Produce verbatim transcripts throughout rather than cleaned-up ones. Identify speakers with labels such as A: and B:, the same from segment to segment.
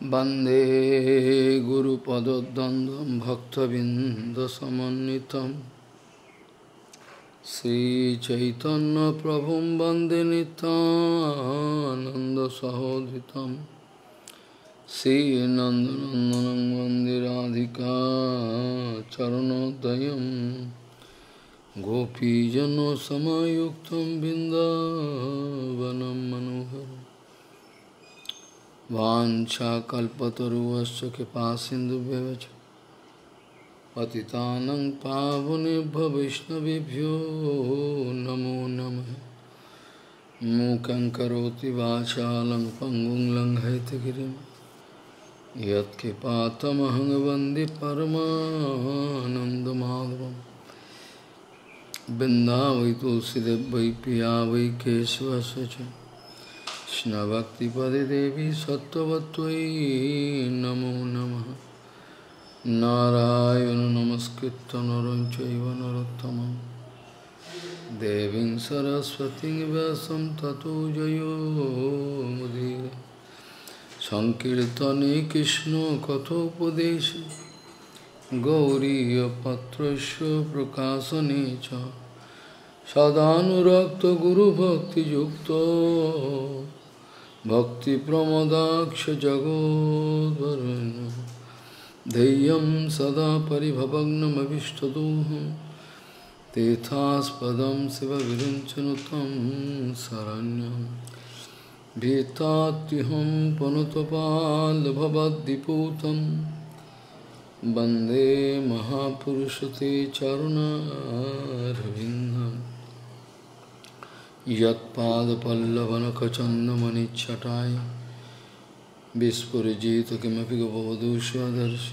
A: वंदे गुरुपदद्वन्द्वं भक्तबिंदसमन्वितं श्रीचैतन्यप्रभुं वन्दे नित्यानन्दसहोदितं श्रीनन्दनन्दनं वन्दे राधिका चरणोदयं गोपीजनसमायुक्तं बिन्दावनं मनोहरम् वाञ्छाकल्पतरुश्च कृपासिन्धुभ्यश्च पतितानं पावनेभ्यो वैष्णवेभ्यो नमो नमः। मूकं करोति वाचालं पङ्गुं लङ्घयितगिरिं यत्कृपातमहं वन्दे परमानन्दमाधवं। बिन्दावै तुलसीदेव वै पिया वै केशवस्य च कृष्णभक्तिपदे देवी सत्त्ववत्त्वयि नमो नमः। नारायण नमस्कृत्य नरं चैव नरोत्तमं देवीं सरस्वतीं व्यासं ततो जयो मुदीरये। संकीर्तने कृष्ण कथोपदेशे गौरीयपत्रस्य प्रकाशने च सदानुरक्त गुरुभक्तियुक्तो भक्तिप्रमोदाक्ष जगोद्वरुण्य धैर्यं सदा परिभवग्नमभिष्टदोहं तीर्थास्पदं शिवविरञ्चनुतं शरण्यं भीतात्युहं पुनतपाल्भवद्दिपूतं वन्दे महापुरुषते चरुणारविन्दम्। यत्पादपल्लवनखचन्दमनिच्छटाय विस्फुरिजित किमपि गबवधूष्वदर्शि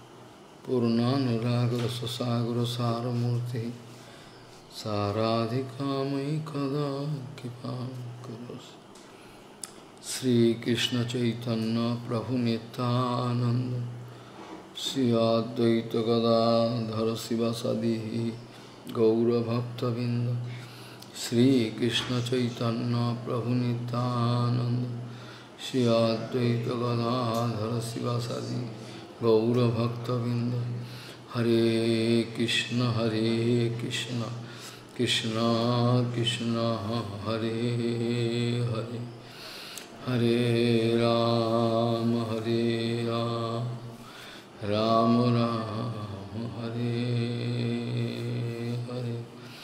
A: पूर्णानुरागरससागरसारमूर्तिः साराधिकामयि कदा कृपां करोसि। श्रीकृष्णचैतन्य प्रभुनित्यानन्द श्री अद्वैत गदाधर शिवसदि गौरभक्तबिंद श्री कृष्ण चैतन्य प्रभु नित्यानंद श्री अद्वैत गदाधर शिवसदि गौरभक्तबिंद। हरे कृष्ण हरे कृष्ण कृष्ण कृष्ण हरे हरे हरे राम हरे राम राम राम हरे हरे।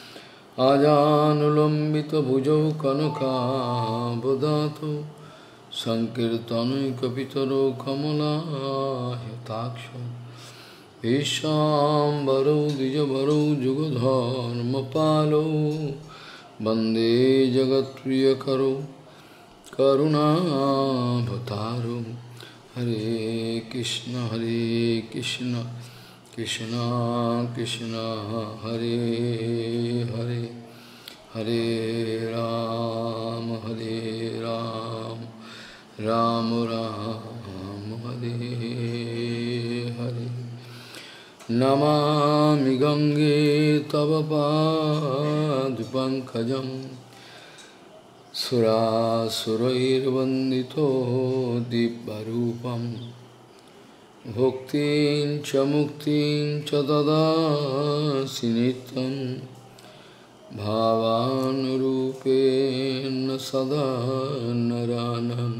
A: आजानुलंबित भुजौ कनकावदातो संकीर्तनैकपितरो कमलायताक्षो विश्वाम्बरौ द्विजवरौ जुगधर्मपालो वन्दे जगत्प्रियकरो करुणावतारो। हरे कृष्ण हरे कृष्ण कृष्ण कृष्ण हरे हरे हरे राम हरे राम राम राम हरे हरे। नमामि गंगे तव पादपङ्कजं सुरासुरैर्वन्दितो दिव्यरूपं भुक्तिं च मुक्तिं च ददासि नित्यं भावानुरूपेण सदा नरानं।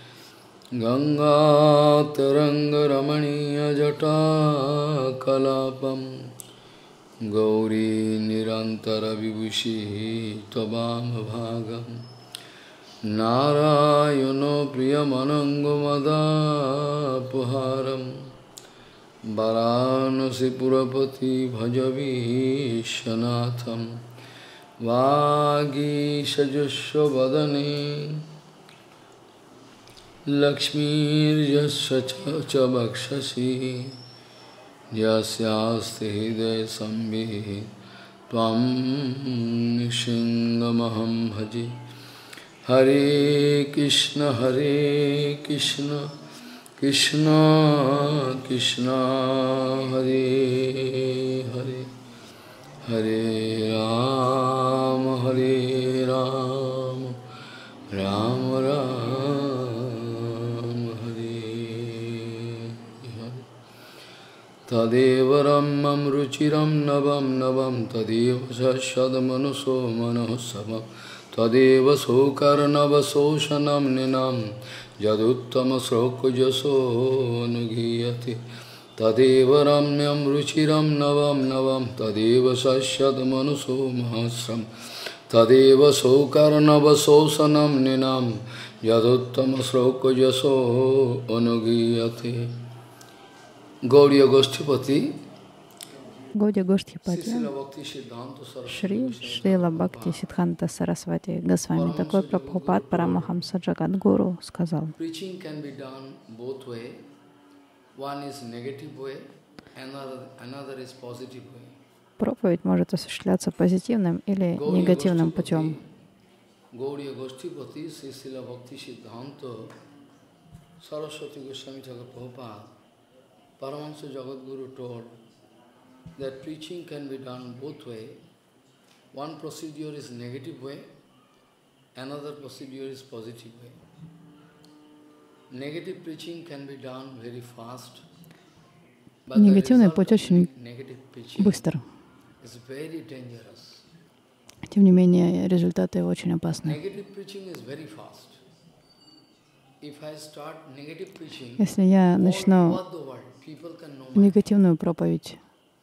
A: गंगातरङ्गरमणीयजटाकलापं गौरी निरन्तरविभूषिः त्ववामभागम्। नारायणो प्रियमनङ्गमदापहारं वाराणसीपुरपति भजवीशनाथं। वागीशजुष्वदने लक्ष्मीर्यस्य च वक्षसि यस्यास्ति हृदये संवित् त्वं नृसिंहमहं भजे। हरे कृष्ण हरे कृष्ण कृष्ण कृष्ण हरे हरे हरे राम हरे राम राम राम हरे Tadeva Ramam Ruchiram Navam Navam Tadeva Sashadamanuso Manosavam Tadeva Sokarnava Soshanam Ninam Jaduttama Sroko Jaso Nugiyati Tadeva Ramyam Ruchiram Navam Navam Tadeva Sashadamanuso Mahasram Tadeva Sokarnava Soshanam Ninam Jaduttama Sroko Jaso Nugiyati. Gauriya Goshtipati,
B: Гаудия Гоштхипати, Шри Шрила Бхакти Сиддханта Сарасвати Госвами, такой Прабхупад Парамахамса Джагадгуру сказал: проповедь может осуществляться позитивным или негативным путем.
A: Gauriya Goshtipati, Srila Bhakti Siddhanta Saraswati Goswami Thakur Prabhupada, Paramahansa Jagadguru told that preaching can be done both ways. One procedure is negative way, another procedure is positive way. Negative preaching can be done very fast, but
B: Негативный путь очень быстр.
A: is very dangerous.
B: Тем не менее, результаты очень опасны.
A: Negative preaching is very fast.
B: Если я начну негативную проповедь,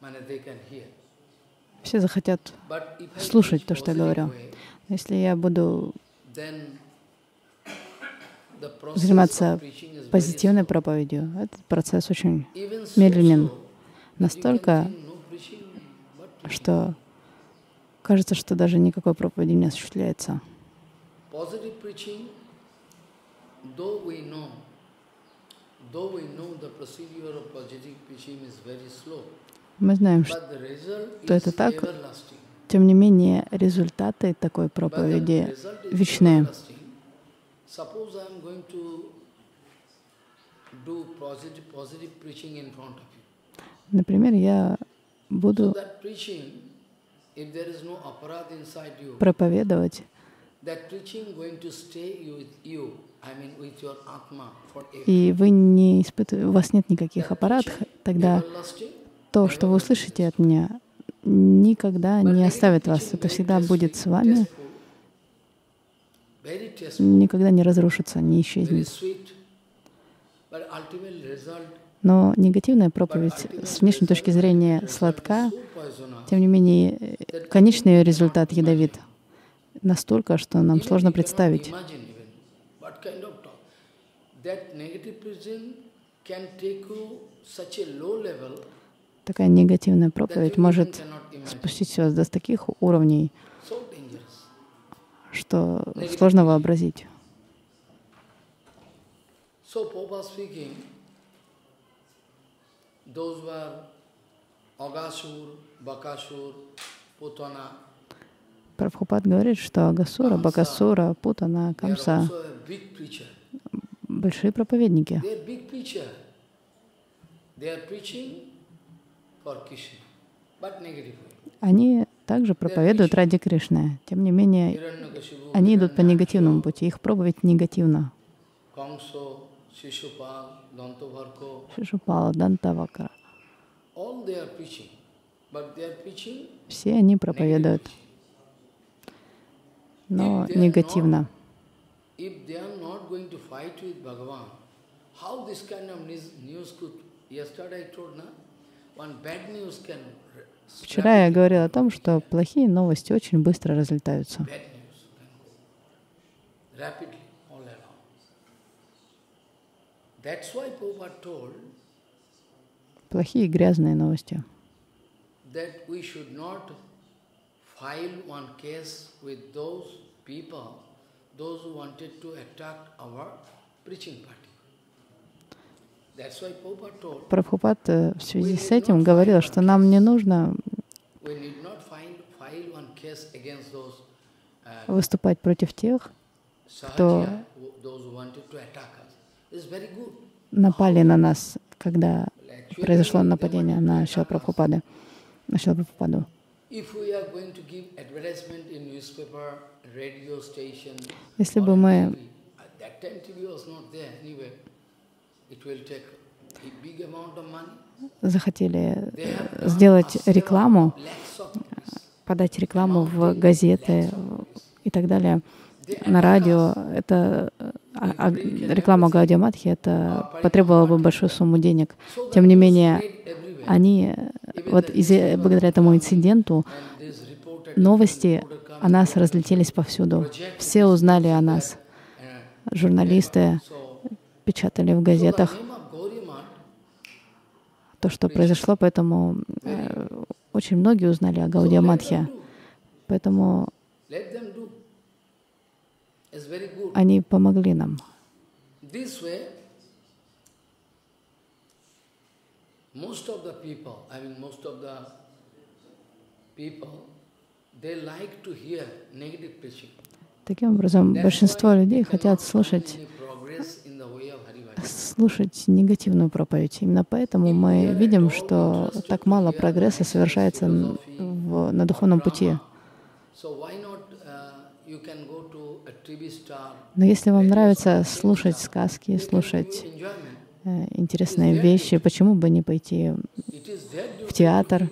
B: все захотят слушать то, что я говорю. Если я буду заниматься позитивной проповедью, этот процесс очень медленен. Настолько, что кажется, что даже никакой проповеди не осуществляется.
A: Though we know, though we know the procedure of positive preaching is very slow,
B: мы знаем, что это так, тем не менее результаты такой проповеди вечные. Например, я буду проповедовать, и вы не испытываете, у вас нет никаких аппаратов, тогда то, что вы услышите от меня, никогда не оставит вас. Это всегда будет с вами, никогда не разрушится, не исчезнет. Но негативная проповедь с внешней точки зрения сладка, тем не менее, конечный результат ядовит настолько, что нам сложно представить. Такая негативная проповедь может спустить вас до таких уровней, что сложно вообразить. Прабхупад говорит, что Агасура, Бакасура, Путана, Камса — большие проповедники. Они также проповедуют ради Кришны. Тем не менее, они идут по негативному пути. Их проповедь негативна. Шишупала, Дантавакра. Все они проповедуют, но негативно. Вчера я говорил о том, что плохие новости очень быстро разлетаются. Плохие грязные новости. Прабхупад в связи с этим говорил, что нам не нужно выступать против тех, кто напали на нас, когда произошло нападение на Шрила Прабхупаду. На Шрила Прабхупаду. Если бы мы захотели сделать рекламу, подать рекламу в газеты и так далее, на радио. Это а, а, реклама Гаудия Матхи, это потребовало бы большую сумму денег. Тем не менее, они, вот из благодаря этому инциденту, новости о нас разлетелись повсюду. Все узнали о нас. Журналисты печатали в газетах то, что произошло, поэтому э, очень многие узнали о Гаудия Матхе. Поэтому они помогли нам. Таким образом, большинство людей хотят слушать, слушать негативную проповедь. Именно поэтому мы видим, что так мало прогресса совершается в, на духовном пути. Но если вам нравится слушать сказки, слушать э, интересные вещи, почему бы не пойти в театр,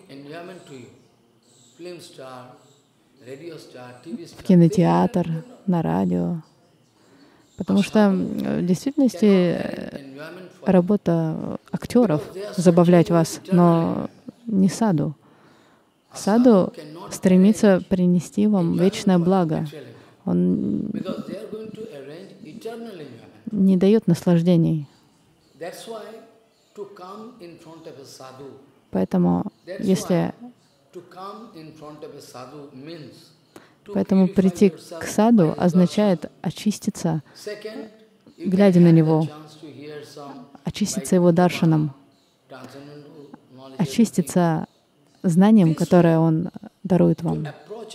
B: в кинотеатр, на радио? Потому что в действительности работа актеров — забавлять вас, но не саду. Саду стремится принести вам вечное благо. Он не дает наслаждений. Поэтому, если Поэтому прийти к саду означает очиститься, глядя на него, очиститься его даршаном, очиститься знанием, которое он дарует вам.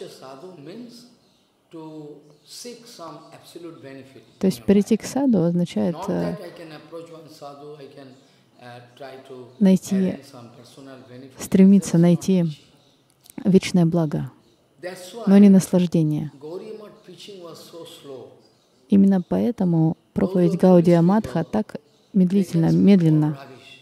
B: То есть прийти к саду означает э, найти, стремиться найти вечное благо, но не наслаждение. Именно поэтому проповедь Гаудия Матха так медлительно, медленно.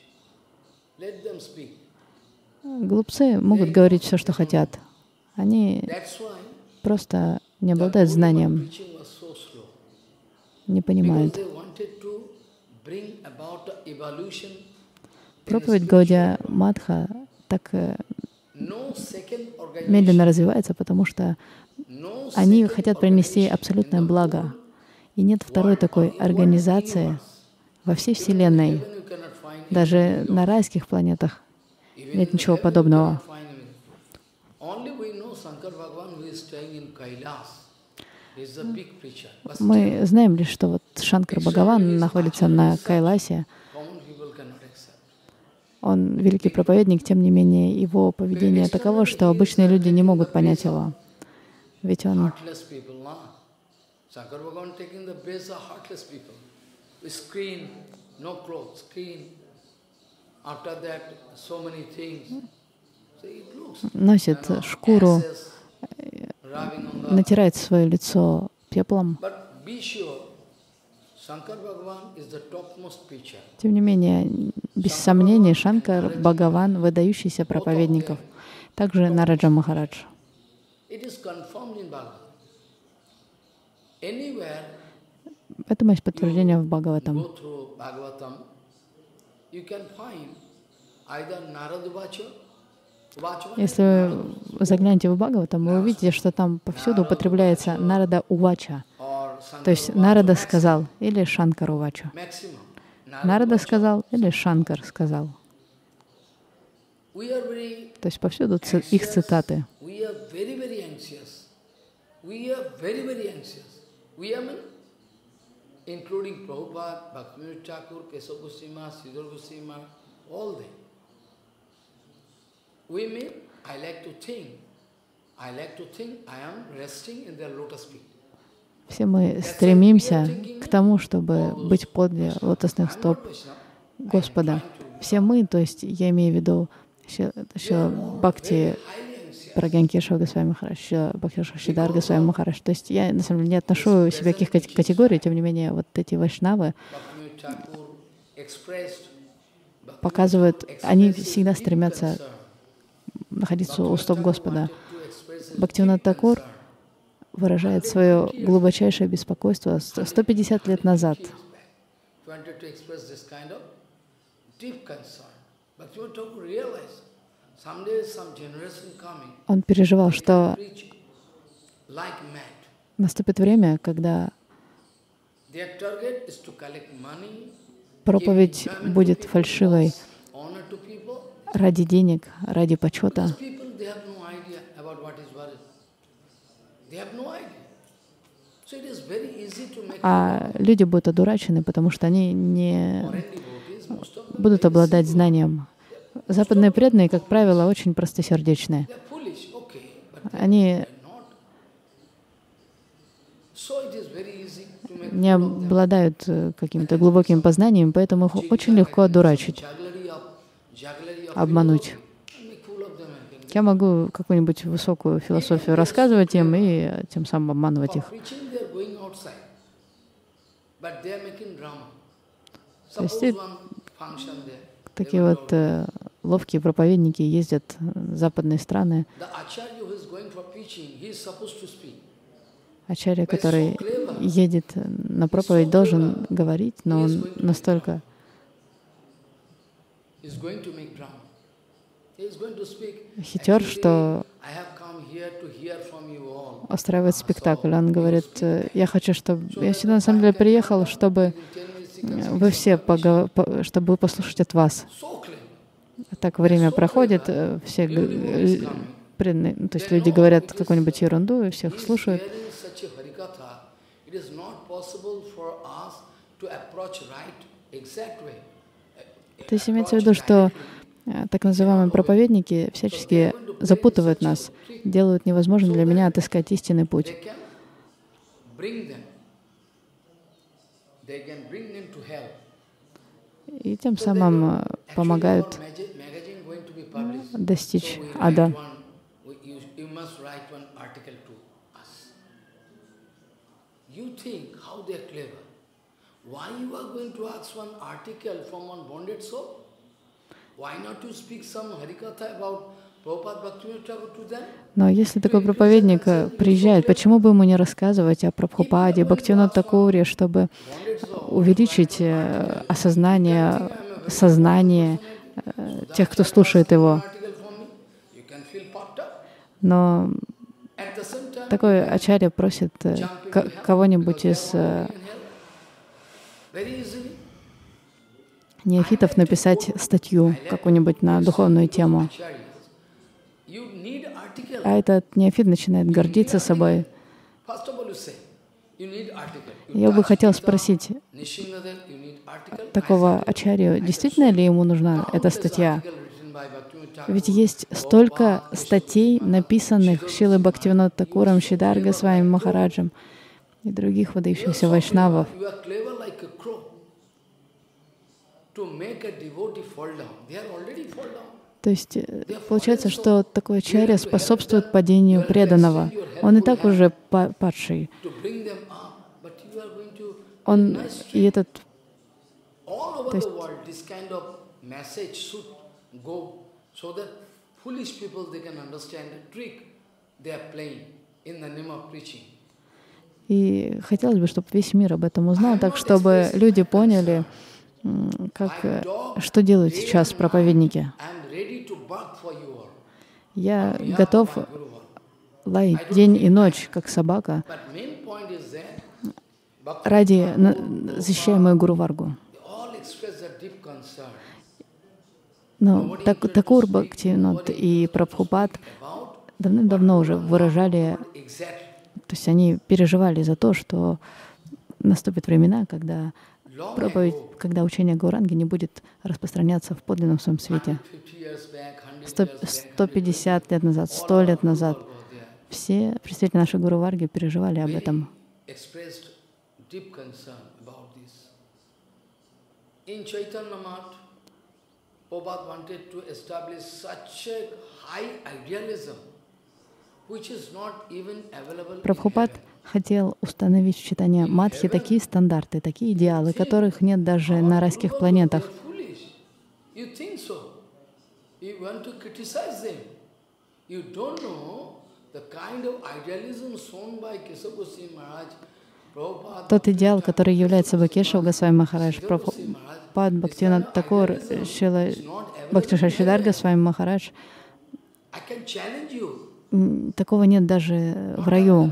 B: Глупцы могут говорить все, что хотят. Они просто не обладают знанием, не понимают. Проповедь Гаудия Матха так медленно развивается, потому что они хотят принести абсолютное благо. И нет второй такой организации во всей Вселенной, даже на райских планетах нет ничего подобного. Мы знаем лишь, что вот Шанкар Бхагаван находится на Кайласе. Он великий проповедник, тем не менее, его поведение таково, что обычные люди не могут понять его. Ведь он носит шкуру, натирает свое лицо пеплом. Тем не менее, без сомнения, Шанкар Бхагаван — выдающийся проповедников. Также Нараджа Махарадж. Этому есть подтверждение в Бхагаватам. Если вы заглянете в Бхагаватам, вы увидите, что там повсюду употребляется Нарада Увача. То есть Нарада сказал или Шанкар Увача. Нарада сказал или Шанкар сказал. То есть повсюду их цитаты. Все мы стремимся к тому, чтобы быть подле лотосных стоп Господа. Все мы, то есть я имею в виду еще Бхакти Прагьянкешава Госвами Махарадж, Бхакти Шидхар Госвами Махарадж. То есть я на самом деле не отношу себя к каких категорий, тем не менее вот эти вайшнавы показывают, они всегда стремятся находиться у стоп Господа. Бхактивинода Такур выражает свое глубочайшее беспокойство сто пятьдесят лет назад. Он переживал, что наступит время, когда проповедь будет фальшивой ради денег, ради почета. А люди будут одурачены, потому что они не будут обладать знанием. Западные преданные, как правило, очень простосердечные. Они не обладают какими-то глубокими познаниями, поэтому их очень легко одурачить, обмануть. Я могу какую-нибудь высокую философию рассказывать им и тем самым обманывать их. То есть такие вот э, ловкие проповедники ездят в западные страны. Ачарья, который едет на проповедь, должен говорить, но он настолько хитер, что устраивает спектакль. Он говорит: я хочу, чтобы... Я сюда на самом деле приехал, чтобы вы все погов... чтобы вы послушать от вас. Так время проходит, все преданные, то есть люди говорят какую-нибудь ерунду, и всех слушают. То есть имеется в виду, что так называемые проповедники всячески запутывают нас, делают невозможным для меня отыскать истинный путь. И тем самым помогают достичь ада. Но если такой проповедник приезжает, почему бы ему не рассказывать о Прабхупаде, Бхактивинода Такуре, чтобы увеличить осознание, сознание тех, кто слушает его? Но такой ачарья просит кого-нибудь из неофитов написать статью какую-нибудь на духовную тему. А этот неофит начинает гордиться собой. Я бы хотел спросить такого ачарью, действительно ли ему нужна эта статья? Ведь есть столько статей, написанных Шрилой Бхактивинода Такуром, Шридар Госвами Махараджем и других выдающихся вайшнавов. То есть получается, что такой ачарья способствует падению преданного. Он и так уже падший. Он и этот... То есть, и хотелось бы, чтобы весь мир об этом узнал, так чтобы люди поняли, как, что делают сейчас проповедники. Я готов лаять день и ночь, как собака, ради защищая мою Гуру Варгу. Но так, Такур, Бхактивинод и Прабхупад давным-давно уже выражали, то есть они переживали за то, что наступят времена, когда проповедь, когда учение Гауранги не будет распространяться в подлинном своем свете. сто пятьдесят лет назад, сто лет назад все представители нашей Гуру Варги переживали об этом. Прабхупад хотел установить в читании Мадхи такие стандарты, такие идеалы, которых нет даже на райских планетах. Тот идеал, который является собой Кешава Госвами Махарадж, Прабхупад Бхактивинода Такур, Шрила Бхактишар Госвами Махарадж, такого нет даже в раю.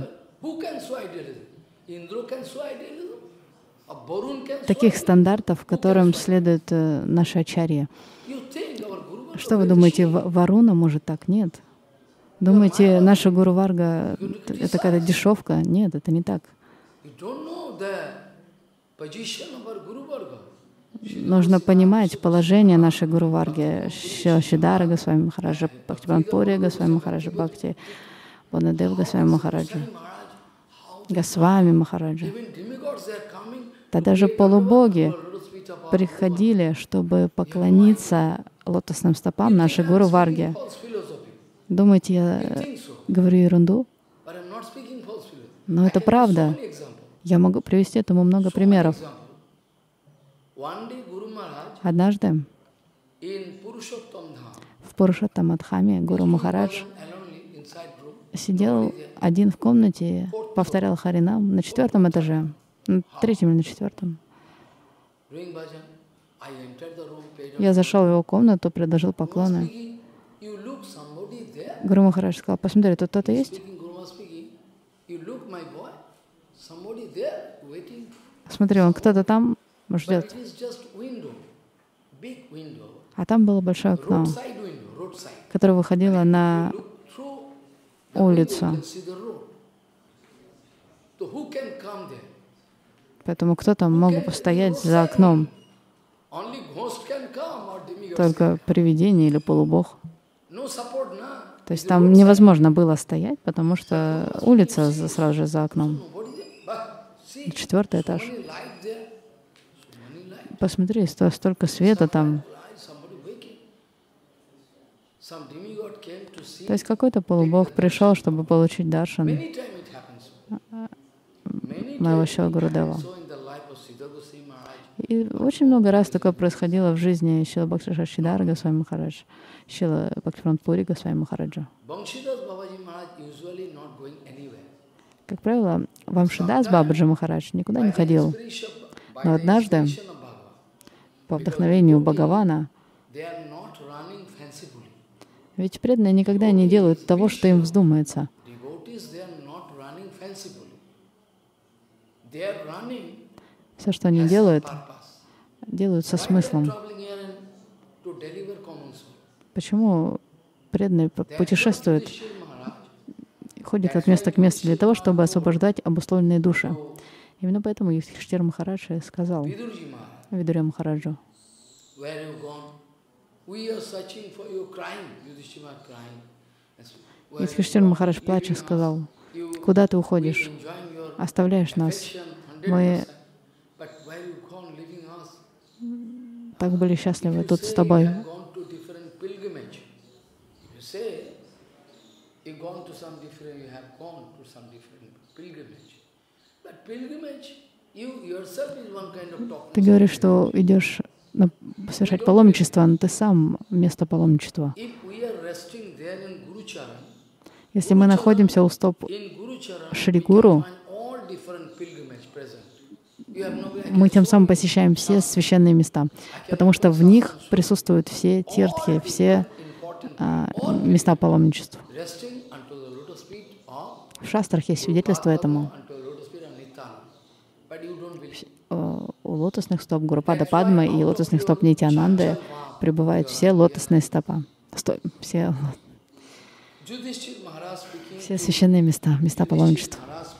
B: Таких стандартов, которым следует наши ачарьи. Что вы думаете, Варуна может так? Нет. Думаете, наша Гуру Варга — это какая-то дешевка? Нет, это не так. Нужно понимать положение нашей Гуру Варги, Шидара Госвами Махараджа, Бхактивинода Пури Госвами Махараджа, Бхакти Бонадев Госвами Махараджа, Госвами Махараджа. Да даже полубоги приходили, чтобы поклониться лотосным стопам нашей Гуру Варги. Думаете, я говорю ерунду? Но это правда. Я могу привести этому много примеров. Однажды в Пурушоттама-дхаме Гуру Махарадж сидел один в комнате, повторял Харинам на четвертом этаже, на третьем или на четвертом. Я зашел в его комнату, предложил поклоны. Гуру Махарадж сказал: посмотри, тут кто-то есть? Смотри, он кто-то там ждет. А там было большое окно, которое выходило на улицу. Поэтому кто-то мог постоять за окном. Только привидение или полубог. То есть там невозможно было стоять, потому что улица сразу же за окном. Четвертый этаж. Посмотри, столько света там. То есть какой-то полубог пришел, чтобы получить даршан моего Шила Гурудева. И очень много раз такое происходило в жизни Шрила Бхактишара Шидара Госвами Махарадж, Шрила Бхактивинода Пури Госвами Махараджа. Как правило, Вамшидас Бабаджи Махарадж никуда не ходил. Но однажды, по вдохновению Бхагавана, ведь преданные никогда не делают того, что им вздумается. Все, что они делают, делают со смыслом. Почему преданные путешествуют, ходят от места к месту для того, чтобы освобождать обусловленные души? Именно поэтому Юдхиштхира Махарадж сказал Видурья Махараджу: Юдхиштхира Махарадж, плача, сказал: куда ты уходишь? Оставляешь нас. Мы так были счастливы тут с тобой. Ты говоришь, что идешь совершать паломничество, но ты сам место паломничества. Если мы находимся у стоп Шри Гуру, мы тем самым посещаем все священные места, потому что в них присутствуют все тиртхи, все а, места паломничества. В шастрах есть свидетельство этому. У лотосных стоп Гурупада Падмы и лотосных стоп Нитьянанды пребывают все лотосные стопа. Стой, все, все священные места, места паломничества.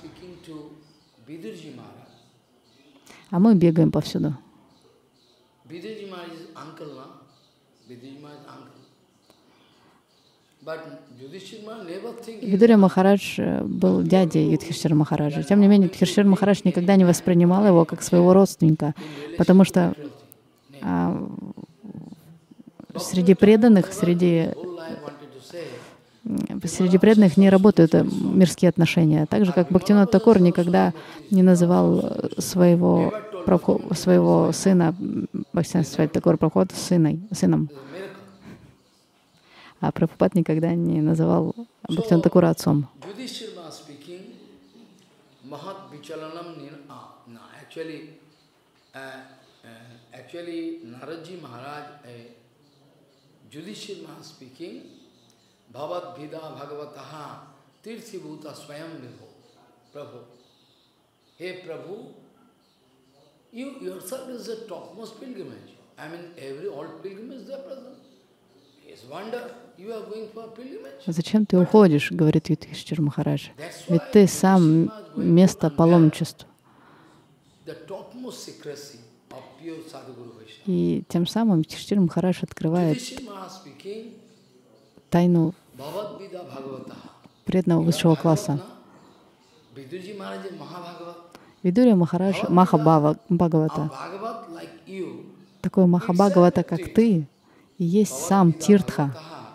B: А мы бегаем повсюду. Видурья Махарадж был дядей Юдхиштхира Махараджа. Тем не менее, Юдхиштхира Махарадж никогда не воспринимал его как своего родственника, потому что а, среди преданных, среди, среди преданных не работают мирские отношения. Так же, как Бхактивинода Такур никогда не называл своего, своего сына Бхактисиданта Сарасвати Такур Прабхупад сыном. сыном. А Прабхупад никогда не называл Бхактисиданта Такура отцом.
A: Actually, Naradji Maharaj, Yudhishthira Maharaj speaking, Bhavad Vida Bhagavataha Tirthi Bhuta Swayam Vibhu. Prabhu. Hey Prabhu, you yourself is the topmost pilgrimage. I mean, every all pilgrimage they are present. It's wonder you are going for pilgrimage.
B: Зачем ты уходишь, говорит Юдхиштхира Махарадж? Ведь ты сам место паломничества. И тем самым Юдхиштхира Махарадж открывает тайну преданного высшего класса. Видурья Махарадж Маха Бхагавата. Такой Маха Бхагавата, как ты, и есть сам Тиртха.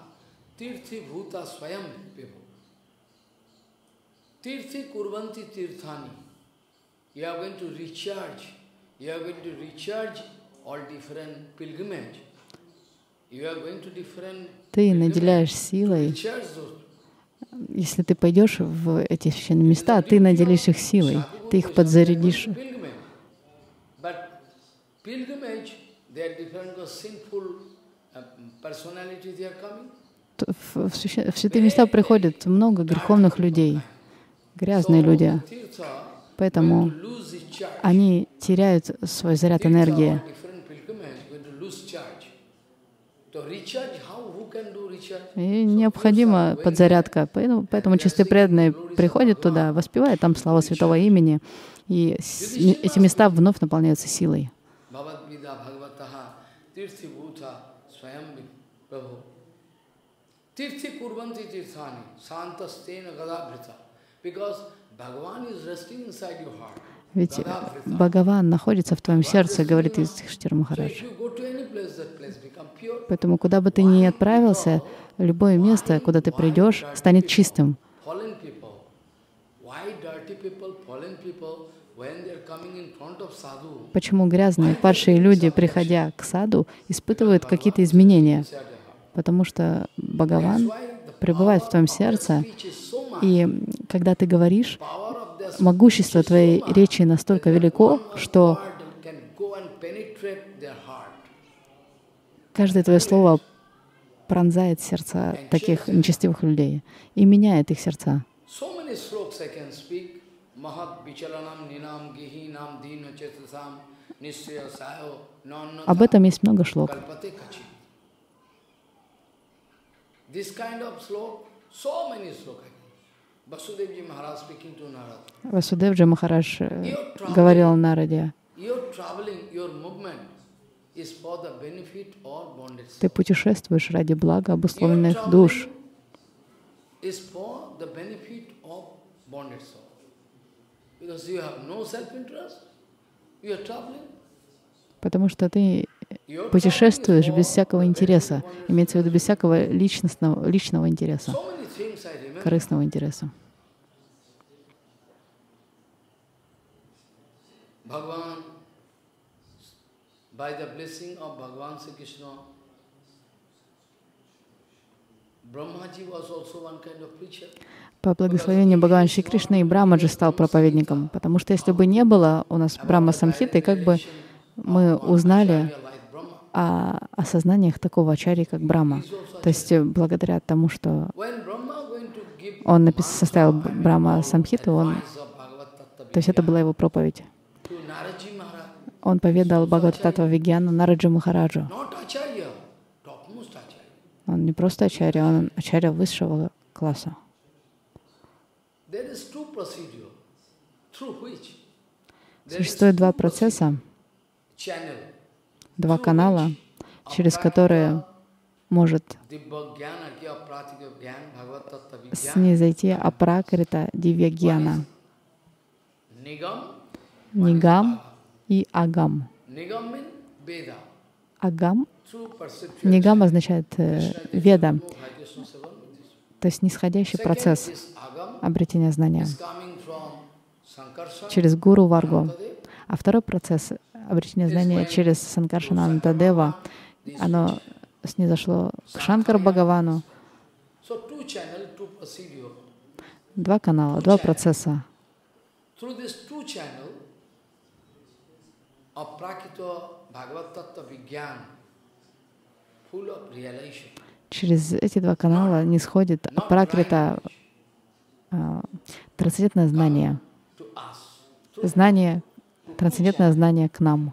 B: Ты наделяешь силой. Если ты пойдешь в эти священные места, ты наделишь их силой, ты их подзарядишь. В святые места приходят много греховных людей, грязные люди. Поэтому они теряют свой заряд энергии. И необходима подзарядка. Поэтому, поэтому чистые преданные приходят туда, воспевают там славу святого имени, и эти места вновь наполняются силой. Ведь Бхагаван находится в твоем сердце, говорит Юдхиштхира Махарадж. Поэтому куда бы ты ни отправился, любое место, куда ты придешь, станет чистым. Почему грязные, падшие люди, приходя к саду, испытывают какие-то изменения? Потому что Бхагаван пребывает в твоем сердце, и когда ты говоришь, могущество твоей речи настолько велико, что каждое твое слово пронзает сердца таких нечестивых людей и меняет их сердца. Об этом есть много шлок. Васудевджи Махарадж говорил Нараде: ты путешествуешь ради блага обусловленных душ. Потому что ты путешествуешь без всякого интереса, имеется в виду без всякого личностного, личного интереса, корыстного интереса. По благословению Бхагавана Шри Кришны и Брамаджи стал проповедником, потому что если бы не было у нас Брахма Самхиты, как бы мы узнали о осознаниях такого ачарьи, как Брахма. То есть благодаря тому, что он напис, составил Брахма Самхиту, он, то есть это была его проповедь. Он поведал Бхагавата-таттва Вигьяну Нараджи Махараджу. Он не просто ачарья, он ачарья высшего класса. Существует два процесса, два канала, через которые может снизойти апракрита дивья-гьяна. Нигам и агам. Агам, нигам означает э, веда, то есть нисходящий процесс обретения знания через гуру Варгу. А второй процесс обретение знания через Санкаршананда Дева, оно снизошло к Шанкар Бхагавану. Два канала, два процесса. Через эти два канала нисходит пракрита, трансцендентное знание. Знание, трансцендентное знание к нам.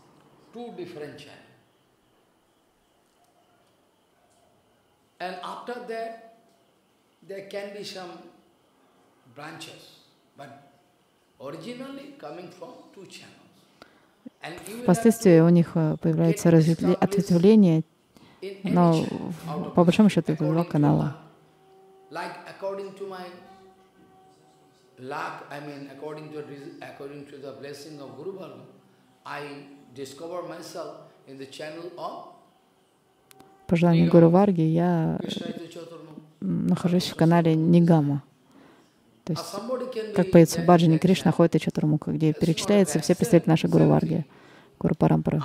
B: Впоследствии у них появляется ответвление, но по большому счету это два канала. По желанию Гуру Варги я нахожусь в канале Нигама. То есть, как поется в Баджане, Кришна ходит и Чатурмуха, где перечисляются все представители нашей Гуру Варги, Гуру Парампары.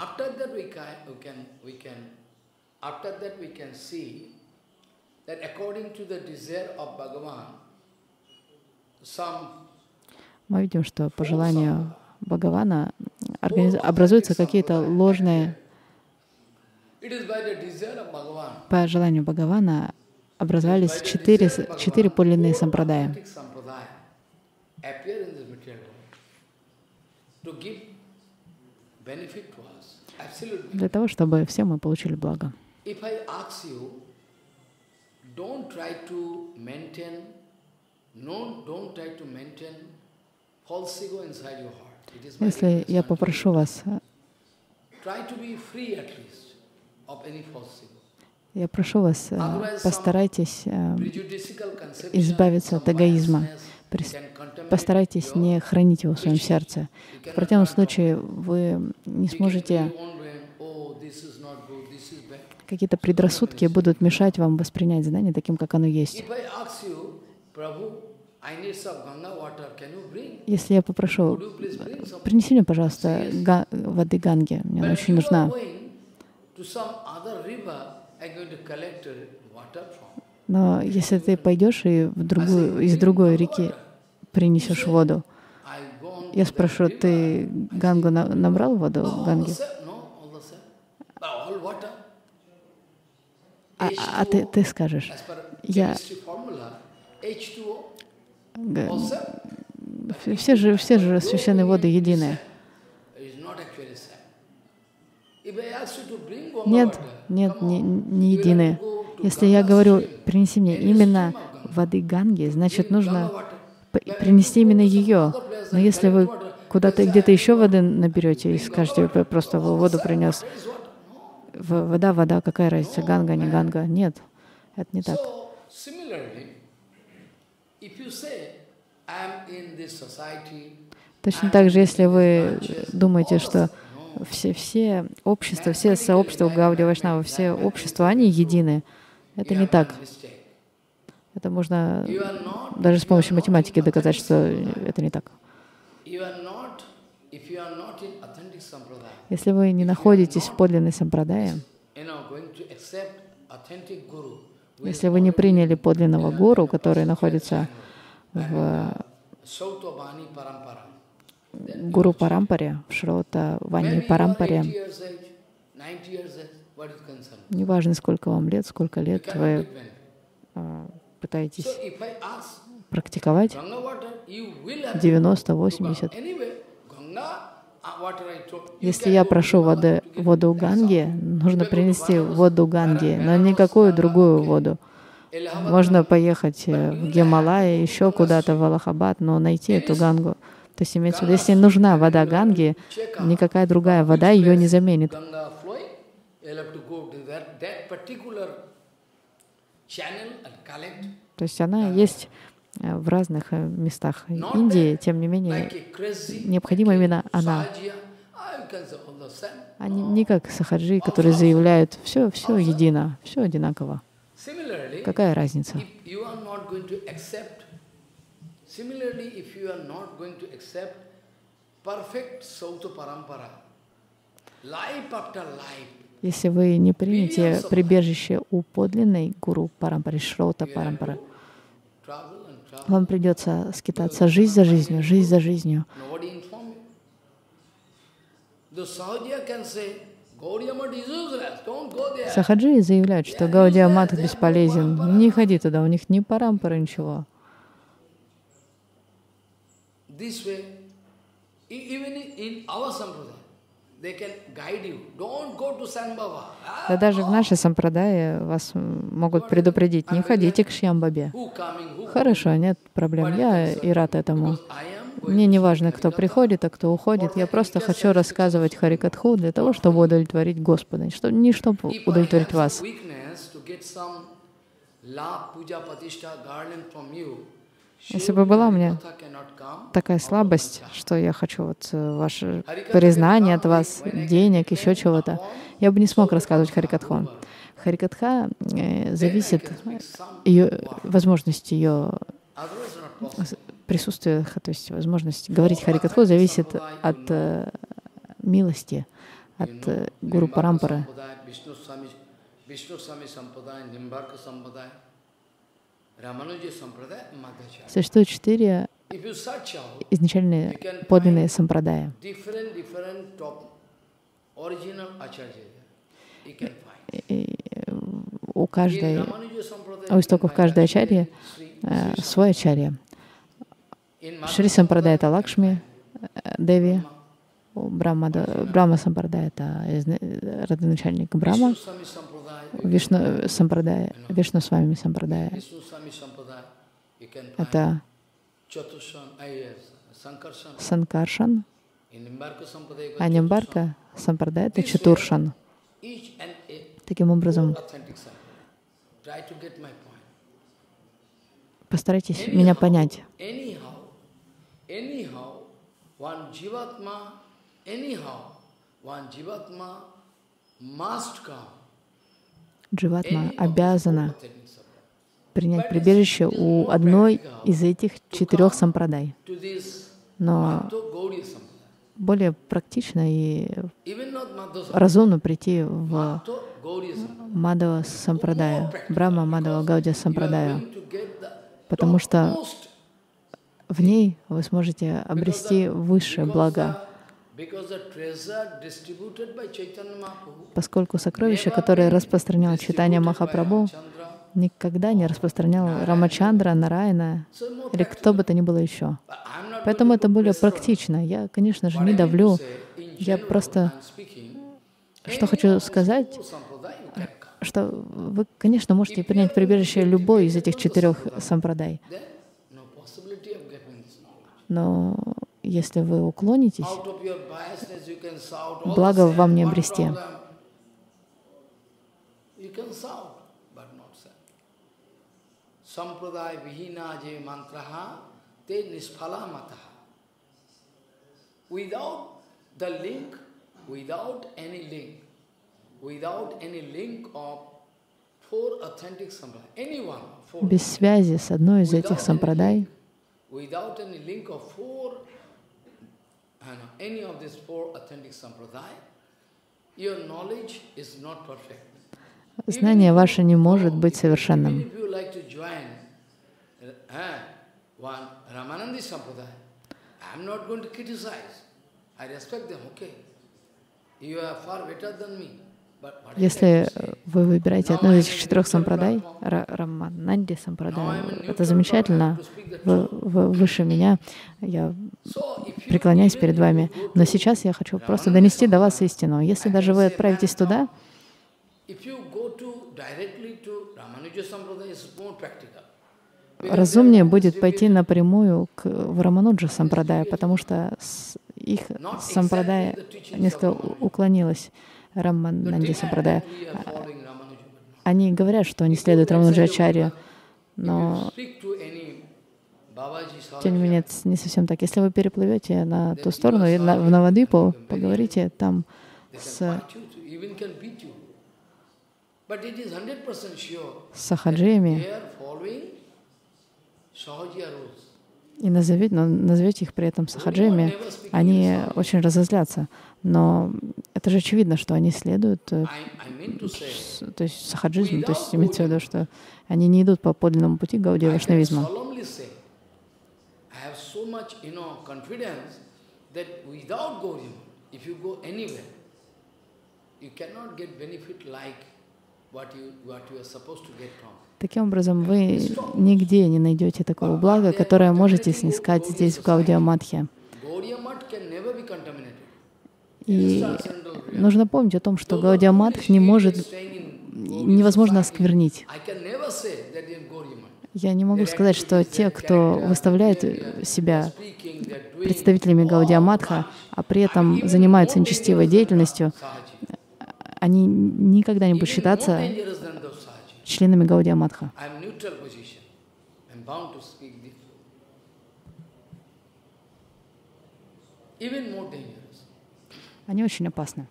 B: Мы видим, что по желанию Бхагавана образуются какие-то ложные... По желанию Бхагавана образовались четыре, четыре подлинные сампрадая. Для того, чтобы все мы получили благо. Если я попрошу вас, я прошу вас, постарайтесь избавиться от эгоизма, постарайтесь не хранить его в своем сердце. В противном случае вы не сможете, какие-то предрассудки будут мешать вам воспринять знание таким, как оно есть. Если я попрошу, принеси мне, пожалуйста, га воды Ганги, мне она очень нужна. Но если ты пойдешь и в другую, из другой реки принесешь воду, я спрошу, ты Гангу на, набрал воду Ганги? А, а ты, ты скажешь, я... Все же, все же священные воды единые. Нет, нет, не, не единые. Если я говорю, принеси мне именно воды Ганги, значит, нужно принести именно ее. Но если вы куда-то, где-то еще воды наберете и скажете, я просто воду принес, вода, вода, какая разница, Ганга, не Ганга? Нет, это не так. Точно так же, если вы думаете, что все, все общества, все сообщества Гауди Вайшнава, все общества, они едины, это не так. Это можно даже с помощью математики доказать, что это не так. Если вы не находитесь в подлинной сампрадае, если вы не приняли подлинного гуру, который находится в Гуру Парампаре, в Шрота Вани Парампаре, неважно, сколько вам лет, сколько лет вы а, пытаетесь практиковать, девяносто, восемьдесят. Если я прошу воды, воду Ганги, нужно принести воду Ганги, но никакую другую воду. Можно поехать в Гималай, еще куда-то в Аллахабад, но найти эту Гангу. То есть имеется в виду, если нужна вода Ганги, никакая другая вода ее не заменит. То есть она есть в разных местах Индии, тем не менее, необходима именно она. А не, не как сахаджи, которые заявляют, все, все едино, все одинаково. Какая разница? Если вы не примете прибежище у подлинной гуру Парампары, Шрота Парампары, вам придется скитаться жизнь за жизнью, жизнь за жизнью. Сахаджи заявляют, что Гаудия Мат бесполезен. Не ходи туда, у них ни парампара, ничего. Да даже в нашей сампрадае вас могут предупредить, не ходите к Шьямбабе. Хорошо, нет проблем, я и рад этому. Мне не важно, кто приходит, а кто уходит. Я просто хочу рассказывать Харикатху для того, чтобы удовлетворить Господа, что, не чтобы удовлетворить вас. Если бы была у меня такая слабость, что я хочу вот ваше признание от вас, денег, еще чего-то, я бы не смог рассказывать Харикатху. Харикатха э, зависит, ее, возможность ее присутствие, то есть возможность говорить Харикатху зависит от э, милости, от э, Гуру Парампары. Существует четыре изначальные подлинные сампрадая. И у каждой, у истоков каждой ачарьи э, свой ачарья. Шри Сампрадай — это Лакшми Деви, Брахма, Брахма Сампрадай — это родоначальник Брахма, Вишну Сампрадай, Вишну Свами Сампрадай — это Санкаршан, а Нимбарка Сампрадай — это Чатуршан. Таким образом, постарайтесь меня понять. Дживатма обязана принять прибежище у одной из этих четырех сампрадай. Но более практично и разумно прийти в Мадхава Сампрадая, Брахма Мадхава Гаудия Сампрадая, потому что в ней вы сможете обрести высшее благо, поскольку сокровища, которые распространял Чайтанья Махапрабху, никогда не распространял Рамачандра, Нараяна или кто бы то ни было еще. Поэтому это более практично. Я, конечно же, не давлю. Я просто, что хочу сказать, что вы, конечно, можете принять прибежище любой из этих четырех сампрадай. Но если вы уклонитесь, благо вам не обрести. Сампрадай вихина же мантраха те нишпhala mataha. Without the link, without any link, without any link of four authentic sampradaya, anyone, four, без связи с одной из этих сампрадай, without any link of four, any of these four authentic sampradaya, your knowledge is not perfect. Знание ваше не может быть совершенным. Если вы выбираете одну из этих четырех сампрадай, Рамананди сампрадай, это замечательно, вы, вы выше меня, я преклоняюсь перед вами. Но сейчас я хочу просто донести до вас истину. Если даже вы отправитесь туда, разумнее будет пойти напрямую к Рамануджа сампрадая, потому что их сампрадая несколько уклонилась, Рамананди сампрадая. Они говорят, что они следуют Рамануджачарье, но тем не менее это не совсем так. Если вы переплывете на ту сторону, в Навадвипу, поговорите там с с сахаджиями, и назовете, но назовете их при этом сахаджиями, они очень разозлятся. Но это же очевидно, что они следуют, то есть сахаджизму, то есть имеется в виду, что они не идут по подлинному пути Гаудия Вайшнавизма. Таким образом, вы нигде не найдете такого блага, которое можете снискать здесь, в Гаудия Матхе. И нужно помнить о том, что Гаудия Матх не может, невозможно осквернить. Я не могу сказать, что те, кто выставляет себя представителями Гаудия Матха, а при этом занимаются нечестивой деятельностью, они никогда не будут считаться членами Гаудия Матха. Они очень опасны.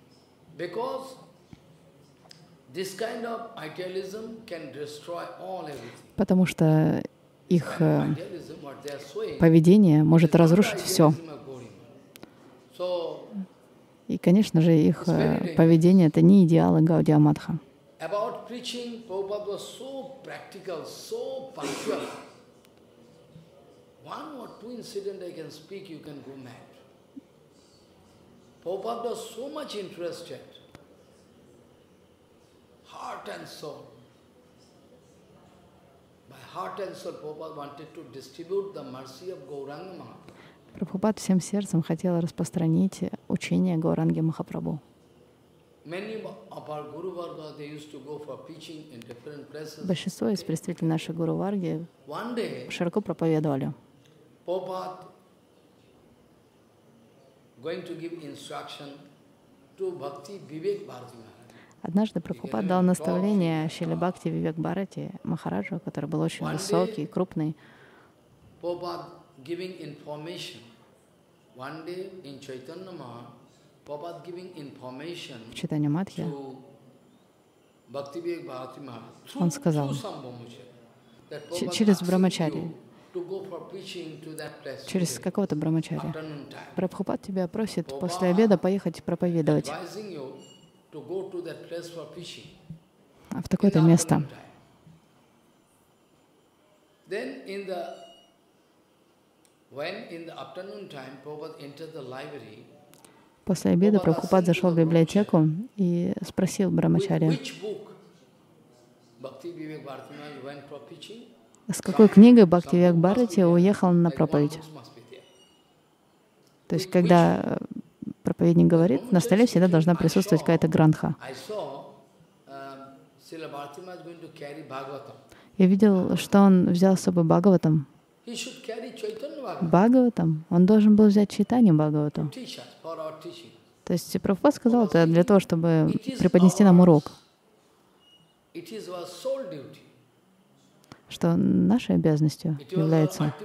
B: Потому что их поведение может разрушить все. И, конечно же, их поведение — это не идеалы Гаудия Матха. About preaching, Prabhupada was so practical, so punctual. One or two incidents I can speak, you can go mad. Prabhupada was so much interested, heart and soul. By heart and soul, Prabhupada wanted to distribute the mercy of Gauranga Mahaprabhu. Прабхупад всем сердцем хотел распространить учение Гауранги Махапрабху. Большинство из представителей нашей Гуру Варги широко проповедовали. Однажды Прабхупад дал наставление Шриле Бхакти Вивек Бхарати Махараджу, который был очень высокий, крупный. В Чайтанья Матхе он сказал через Брамачари, через какого-то Брамачари, Прабхупад тебя просит после обеда поехать проповедовать в такое-то место. После обеда Прабхупад зашел в библиотеку и спросил Брамачарья, с какой книгой Бхакти Вивек Бхарати уехал на проповедь. То есть, когда проповедник говорит, на столе всегда должна присутствовать какая-то грантха. Я видел, что он взял с собой Бхагаватам. Бхагаватам, он должен был взять Чайтанью Бхагаватам. То есть Прабхупад сказал это для того, чтобы преподнести нам урок, что нашей обязанностью является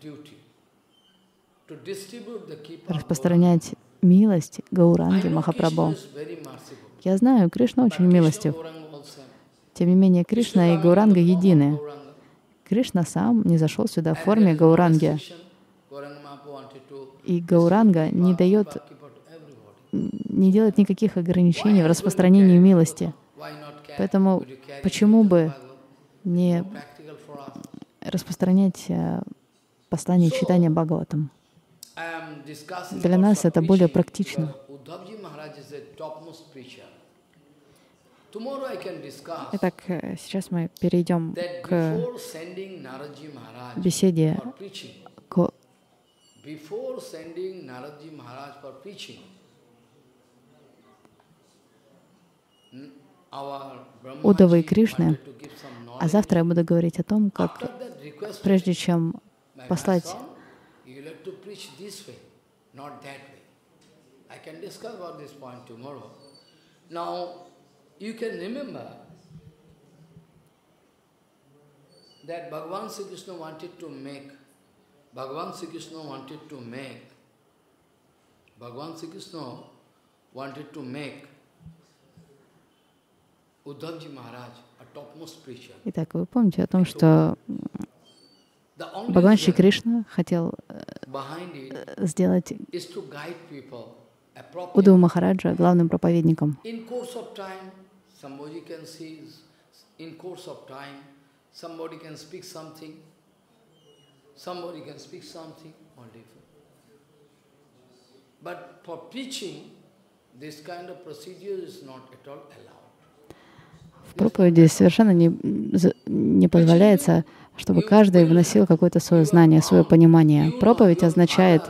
B: распространять милость Гауранги Махапрабху. Я знаю, Кришна очень милостив. Тем не менее, Кришна и Гауранга едины. Кришна сам не зашел сюда в форме Гауранги. И Гауранга не дает, не делает никаких ограничений в распространении милости. Поэтому почему бы не распространять послание Чайтанья Бхагаватам? Для нас это более практично. Итак, сейчас мы перейдем к беседе к Уддавы и Кришны. А завтра я буду говорить о том, как прежде чем послать you can remember that Bhagavan Sri Krishna wanted to make, Bhagavan Sri Krishna wanted to make, Bhagavan Sri Krishna wanted to make Uddhavji Maharaj a topmost preacher. Итак, вы помните о том, что Бхагаван Шри Кришна хотел сделать Уддхаву Махараджа главным проповедником. В проповеди совершенно не, не позволяется, чтобы каждый вносил какое-то свое знание, свое понимание. Проповедь означает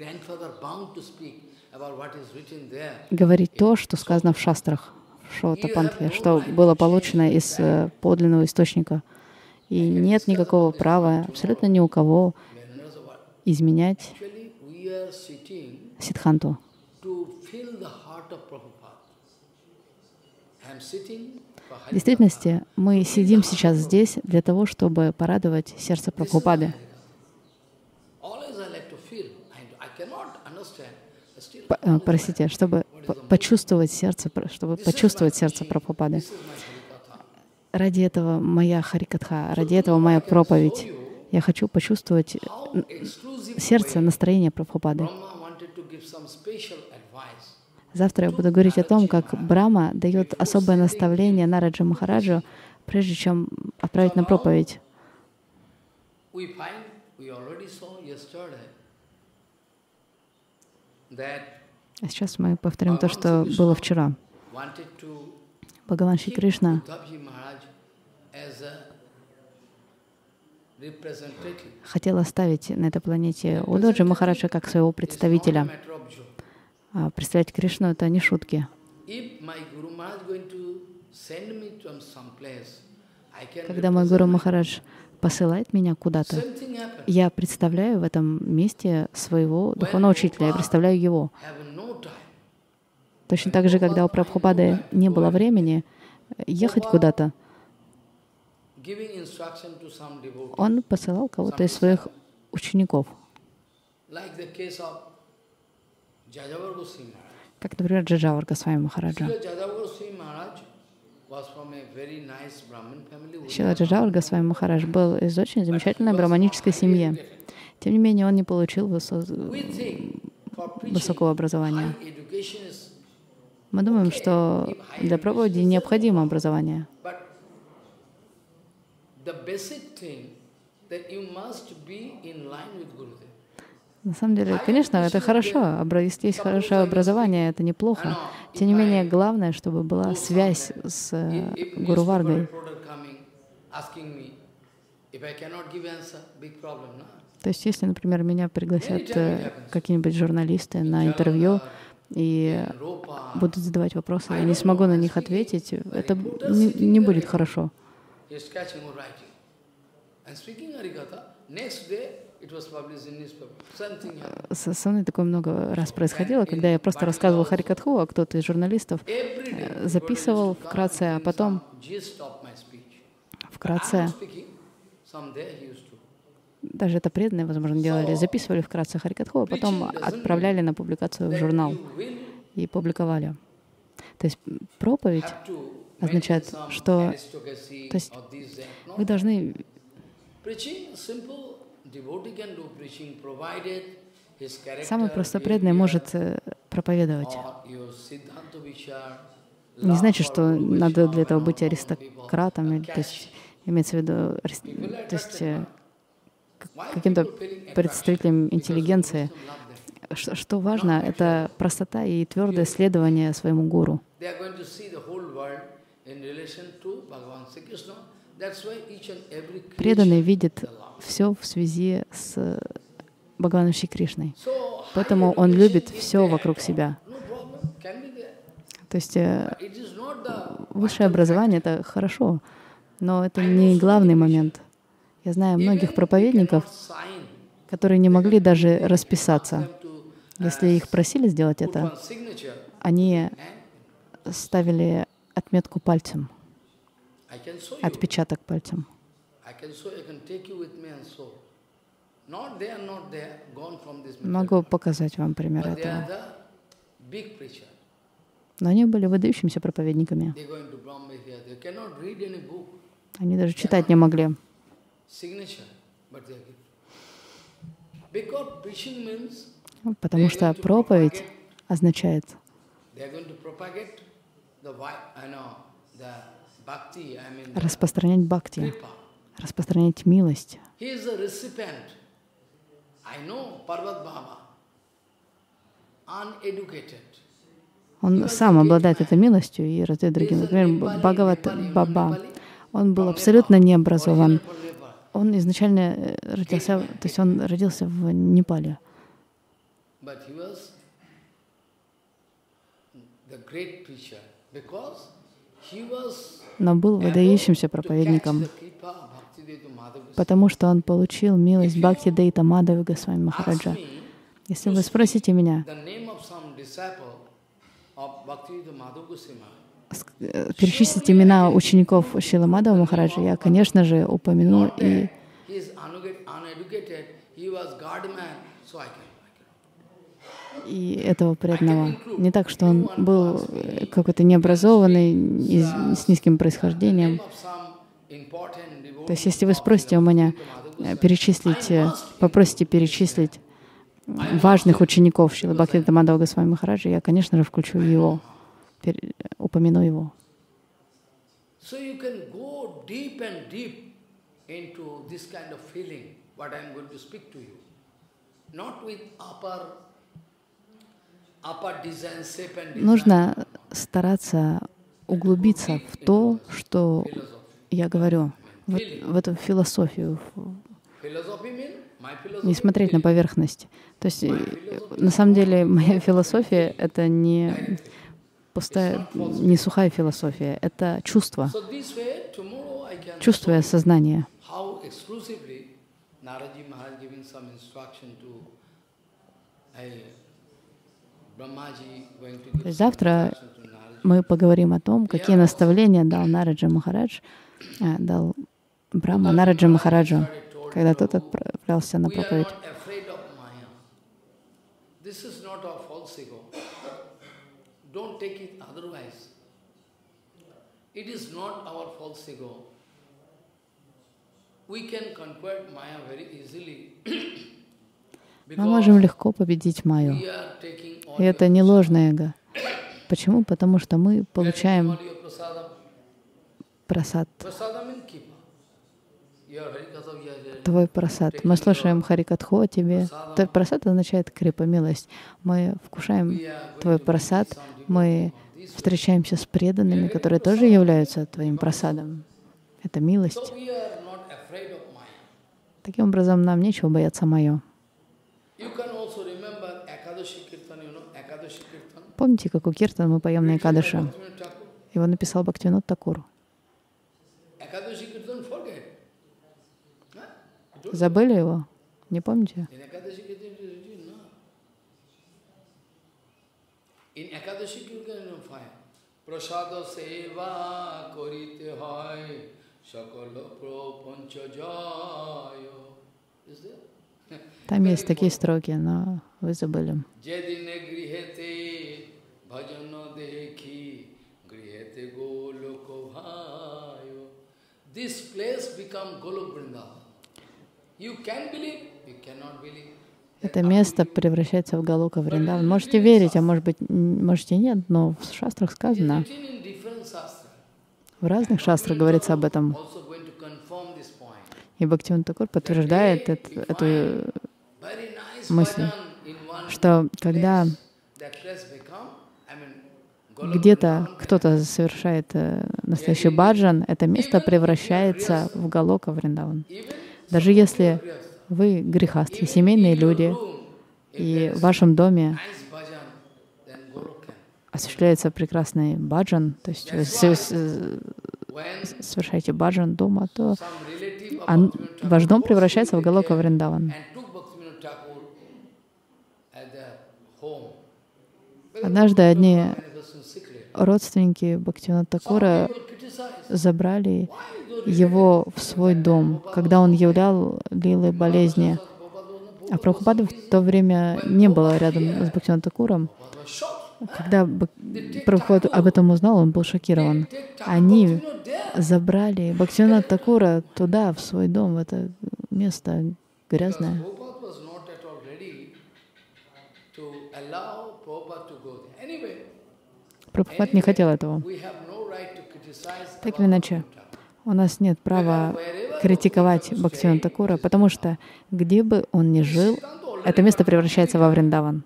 B: говорить то, что сказано в шастрах, в Шотапантхе, что было получено из подлинного источника. И нет никакого права абсолютно ни у кого изменять Сиддханту. В действительности мы сидим сейчас здесь для того, чтобы порадовать сердце Прабхупады. Простите, чтобы почувствовать сердце, чтобы почувствовать сердце Прабхупады. Ради этого моя Харикатха, ради этого моя проповедь. Я хочу почувствовать сердце, настроение Прабхупады. Завтра я буду говорить о том, как Брахма дает особое наставление Нараджи Махараджу, прежде чем отправить на проповедь. А сейчас мы повторим то, что было вчера. Бхагаван Шри Кришна хотел оставить на этой планете Уддаджи Махараджа как своего представителя. А представлять Кришну — это не шутки. Когда мой Гуру Махарадж посылает меня куда-то, я представляю в этом месте своего духовного учителя, я представляю его. Точно так же, когда у Прабхупады не было времени ехать куда-то, он посылал кого-то из своих учеников. Как, например, Джаджавар Госвами Махараджа. Шрила Джаджавар Госвами Махарадж был из очень замечательной браманической семьи. Тем не менее, он не получил высо... высокого образования. Мы думаем, что для проповеди необходимо образование. На самом деле, конечно, это хорошо. Если есть хорошее образование, это неплохо. Тем не менее, главное, чтобы была связь с Гуру Варгой. То есть, если, например, меня пригласят какие-нибудь журналисты на интервью и будут задавать вопросы, я не смогу на них ответить, это не, не будет хорошо. Со мной такое много раз происходило, когда я просто рассказывал Харикатху, а кто-то из журналистов записывал вкратце, а потом вкратце, даже это преданные, возможно, делали, записывали вкратце Харикатху, а потом отправляли на публикацию в журнал и публиковали. То есть проповедь означает, что то есть вы должны Самый просто преданный может проповедовать. Не значит, что надо для этого быть аристократом, то есть имеется в виду, то есть каким-то представителем интеллигенции. Что, что важно, это простота и твердое следование своему гуру. Преданный видит все в связи с Бхагаваном Шри Кришной. Поэтому он любит все вокруг себя. То есть высшее образование — это хорошо, но это не главный момент. Я знаю многих проповедников, которые не могли даже расписаться. Если их просили сделать это, они ставили отметку пальцем, отпечаток пальцем. Могу показать вам пример этого. Но они были выдающимися проповедниками. Они даже читать не могли. Потому что проповедь означает распространять бхакти, распространять милость. Он сам обладает этой милостью и раздает другим. Например, Бхагават Баба. Он был абсолютно необразован. Он изначально родился, то есть он родился в Непале. Но был выдающимся проповедником, потому что он получил милость Бхактидейта Мадхава Госвами Махараджа. Если вы спросите меня, перечислить имена учеников Шрилы Мадхава Махараджа, я, конечно же, упомяну и и этого преданного. Не так, что он был какой-то необразованный, и с низким происхождением. То есть, если вы спросите у меня перечислить, попросите перечислить важных учеников Шрилы Бхактивинода Мадхава Госвами Махараджа, я, конечно же, включу его, упомяну его. Нужно стараться углубиться в то, что я говорю, в, в эту философию, не смотреть на поверхность. То есть, на самом деле, моя философия — это не пустая, не сухая философия, это чувство, чувство и осознание. Завтра мы поговорим о том, какие наставления дал Нараджа Махарадж, дал Брахма Нараджа Махараджу, когда тот отправился на проповедь. Мы можем легко победить майю. И это не ложное эго. Почему? Потому что мы получаем прасад. Твой прасад. Мы слушаем Харикатху о тебе. Твой прасад означает крипа, милость. Мы вкушаем твой прасад, мы встречаемся с преданными, которые тоже являются твоим прасадом. Это милость. Таким образом, нам нечего бояться майю. Помните, какой киртан мы поем на Экадаши? Его написал Бхактивинода Такур. Забыли его? Не помните? Там есть такие строки, но вы забыли. Это место превращается в Галока Вриндаван. Можете верить, а может быть, можете нет, но в шастрах сказано, в разных шастрах говорится об этом. И Бхактивинода Такур подтверждает это, эту мысль, что когда где-то кто-то совершает настоящий баджан, это место превращается в Галока Вриндаван. Даже если вы грехастхи, семейные люди, и в вашем доме осуществляется прекрасный баджан, то есть вы совершаете баджан дома, то он, ваш дом превращается в Галока Вриндаван. Однажды одни родственники Бхактивинода Такура забрали его в свой дом, когда он являл лилы болезни. А Прабхупады в то время не было рядом с Бхактивинодом Такуром. Когда Прабхупада об этом узнал, он был шокирован. Они забрали Бхактивинода Такура туда, в свой дом. Это место грязное.
A: Prabhupada was not at all ready to allow Prabhupada to go there. Anyway,
B: Прабхупад не хотел этого.
A: we have no right to criticize
B: Так или иначе, у нас нет права критиковать Бхактивинода Такура, потому что где бы он ни жил, это место превращается во Вриндаван.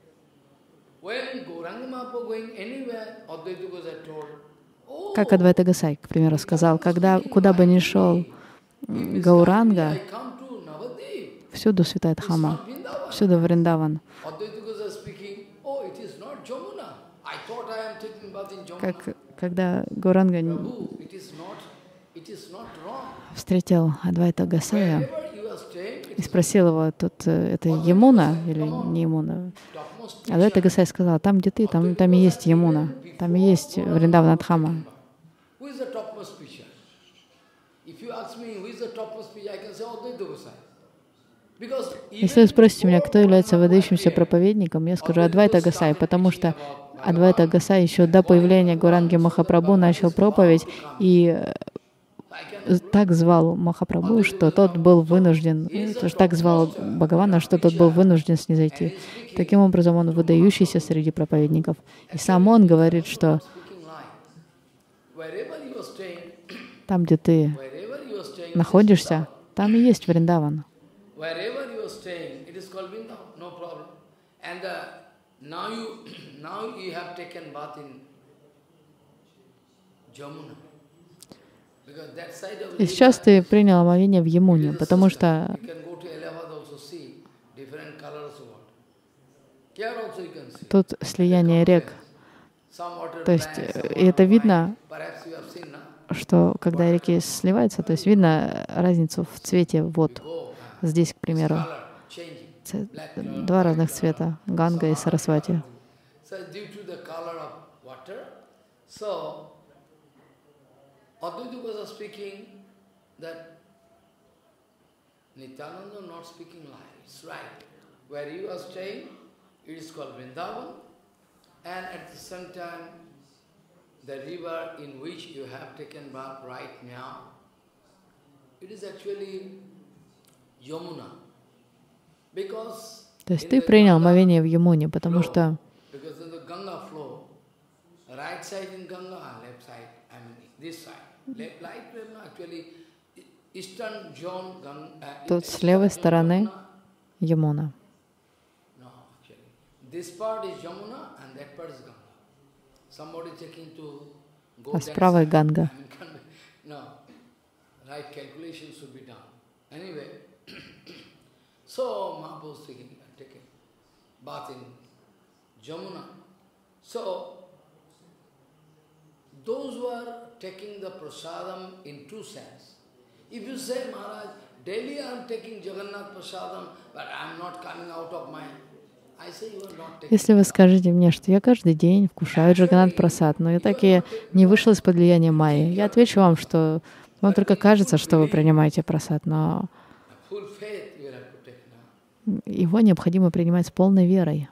B: Как Адвайта Госай, к примеру, сказал, когда куда бы ни шел Гауранга, всюду святая Дхамма, всюду Вриндаван. Как когда Гауранга встретил Адвайта Госая и спросил его, тут это Ямуна или не Ямуна? Адвайта Госай сказал, там, где ты, там, там и есть Ямуна, там и есть Вриндавана Дхамма. Если вы спросите меня, кто является выдающимся проповедником, я скажу Адвайта Госай, потому что Адвайта Госай еще до появления Гауранги Махапрабху начал проповедь и так звал Махапрабху, что тот был вынужден, так звал Бхагавана, что тот был вынужден снизойти. Таким образом, он выдающийся среди проповедников. И сам он говорит, что там, где ты находишься, там и есть Вриндаван. И сейчас ты принял омовение в Ямуне, потому что тут слияние рек. То есть и это видно, что когда реки сливаются, то есть видно разницу в цвете вод. Здесь, к примеру, два разных цвета, Ганга и Сарасвати. Advaita was speaking that Nityananda not speaking lie. It's right. Where you are staying, it is called Vrindavan, and at the same time, the river in which you have taken bath right now, it is actually Yamuna. Because то есть ты принял омовение в Ямуне, потому что тут с левой стороны Ямуна. А с правой Ганга. Those who are taking the prasadam in two sense. If you say, Maharaj, daily I am taking Jagannath prasadam, but I am not coming out of my... I say you are not taking... Если вы скажете мне, что я каждый день вкушаю Джаганнат прасад, но я так и не вышел из-под влияния майи, я отвечу вам, что вам только кажется, что вы принимаете прасад, но его необходимо принимать с полной верой.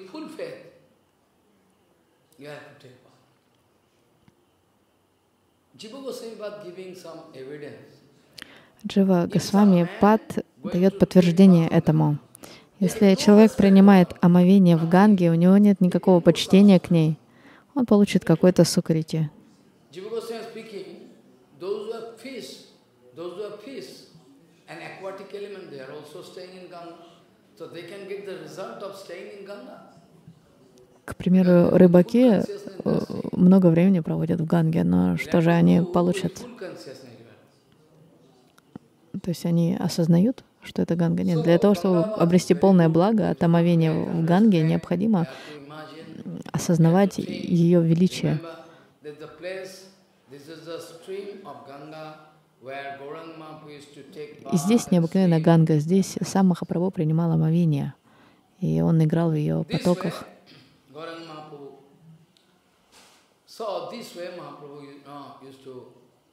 B: Джива Госвами Пад дает подтверждение этому. Если человек принимает омовение в Ганге, у него нет никакого почтения к ней, он получит какой-то сукрити. К примеру, рыбаки много времени проводят в Ганге, но что же они получат? То есть они осознают, что это Ганга? Нет. Для того, чтобы обрести полное благо от омовения в Ганге, необходимо осознавать ее величие. И здесь необыкновенная Ганга, здесь сам Махапрабху принимал омовение, и он играл в ее потоках. So this way Mahaprabhu uh, used to.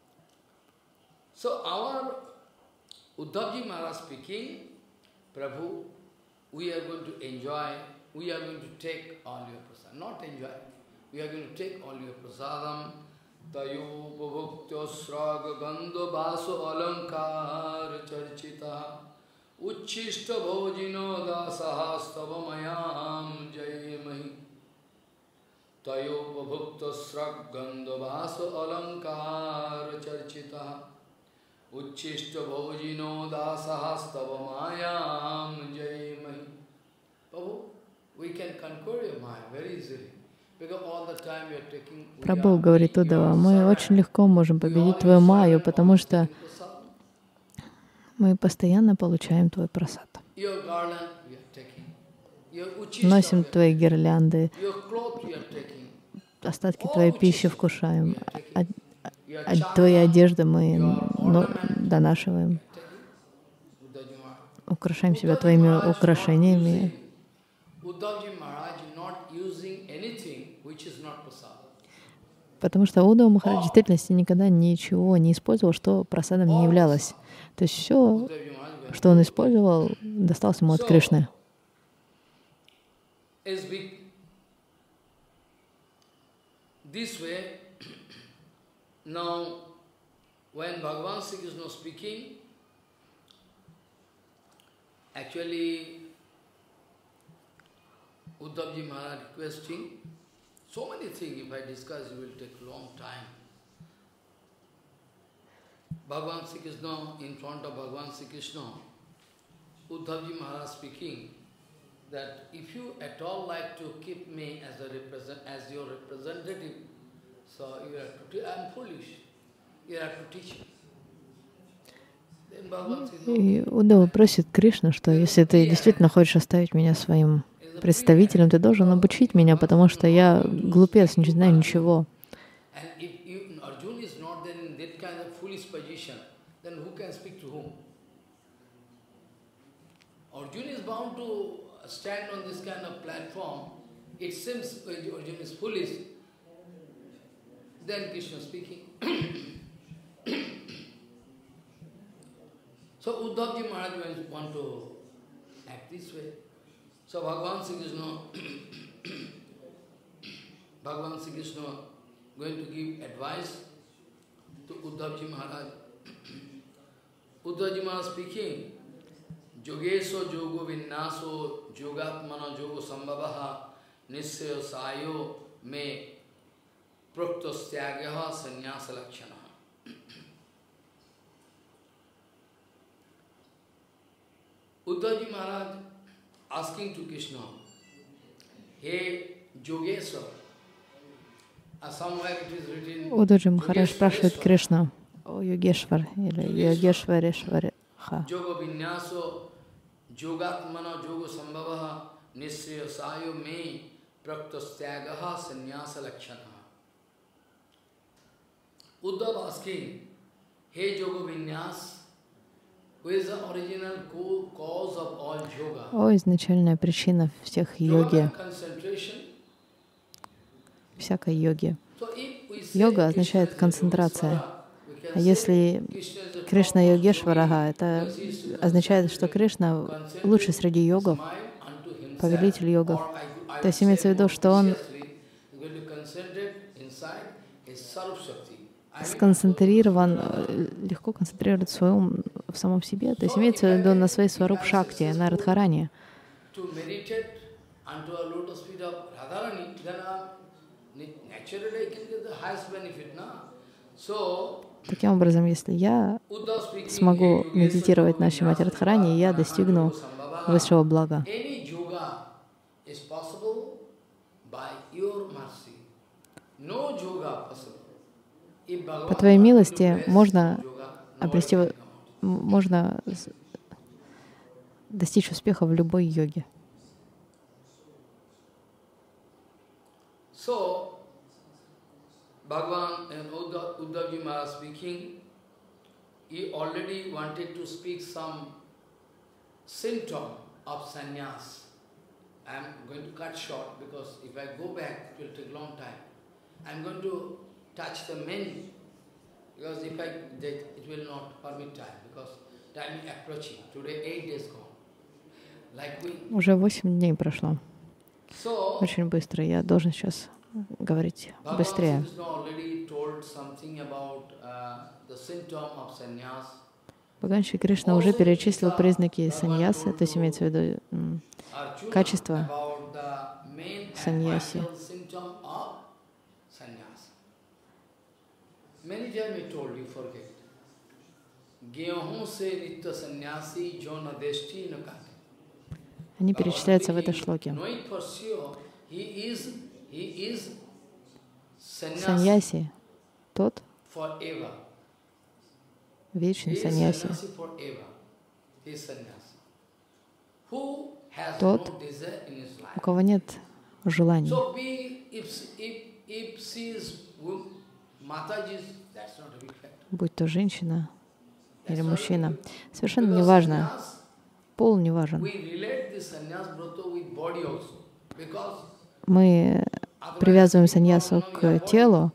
B: So our Uddhavji Maharaj speaking, Prabhu, we are going to enjoy, we are going to take all your prasadam. Not enjoy, we are going to take all your prasadam
A: Tayo bhavaktya sraga gandha vaso alankar charchita uchishta bhojino dasahastava mayam jayamahi. Tayo bhavaktya sraga gandha vaso alankar charchita uchishta bhojino dasahastava mayam jayamahi. Prabhu, we can conquer your mind very easily.
B: Прабху говорит Удава, мы очень легко можем победить твою майю, потому что мы постоянно получаем твой прасад. Носим твои гирлянды, остатки твоей пищи вкушаем, а, а твои одежды мы ну, донашиваем, украшаем себя твоими украшениями. Потому что Удава Махарадж в действительности никогда ничего не использовал, что прасадом не являлось. То есть все, что он использовал, досталось ему от Кришны.
A: Uddhavji Maharaj requesting so many things. If I discuss, it will take a long time. Bhagavan Sri Krishna, in front of Bhagavan Sri Krishna, Uddhavji Maharaj speaking that if you at all like to keep me as a represent as your representative, so you have to. I am foolish. You have to teach me.
B: И Удава просит Кришну, что если ты действительно хочешь оставить меня своим представителем, ты должен обучить меня, потому что я глупец, не знаю ничего.
A: So Uddhavji Maharaj want to act this way. So Bhagavan Sri Krishna, Bhagavan Sri Krishna going to give advice to Uddhavji Maharaj. Uddhavji Maharaj speaking, Yogeso yogo vinnaso yogatmana yogo sambhavaha nissayo sayo me praktostyagyaha sannyasa lakshana. Uddhavji Maharaj asking to Krishna, hey Yogeswar, somewhere it is written.
B: Уддаджи Махарадж спрашивает Кришну, о Йогешвар или Йогешварешвареха.
A: Yoga vinyaso yogatmana yoga sambhavaha nisriya sayo me praktostyagaha sannyasa lakshana. Uddhav asking, hey yoga vinyas,
B: О, изначальная причина всех йоги, всякой йоги. Йога означает концентрация. А если Кришна Йогешварага, это означает, что Кришна лучший среди йогов, повелитель йогов. То есть имеется в виду, что он сконцентрирован, легко концентрирует свой ум в самом себе, то есть имеется в виду на своей сваруп шакти, на Радхарани. Таким образом, если я смогу медитировать на Шримати Радхарани, я достигну высшего блага. По Твоей милости можно обрести, можно достичь успеха в любой йоге.
A: So, Bhagavan and Uddhavji Maharaj speaking, he already wanted to speak some symptom of sannyas. I am going to cut short because if I go back, it will take a long time. I am going to touch the many, because if I did, it will not permit time, because time is approaching. Today eight days gone. Like we.
B: Уже восемь дней прошло. Очень быстро. Я должен сейчас говорить быстрее. Бхагаван Шри Кришна уже перечислил признаки саньясы, то есть имеется в виду м, качество саньяси. Они перечисляются в этой шлоке. Саньяси — тот, вечный саньяси, тот, у кого нет желаний. Будь то женщина или мужчина, совершенно не важно, пол не важен. Мы привязываем саньясу к телу,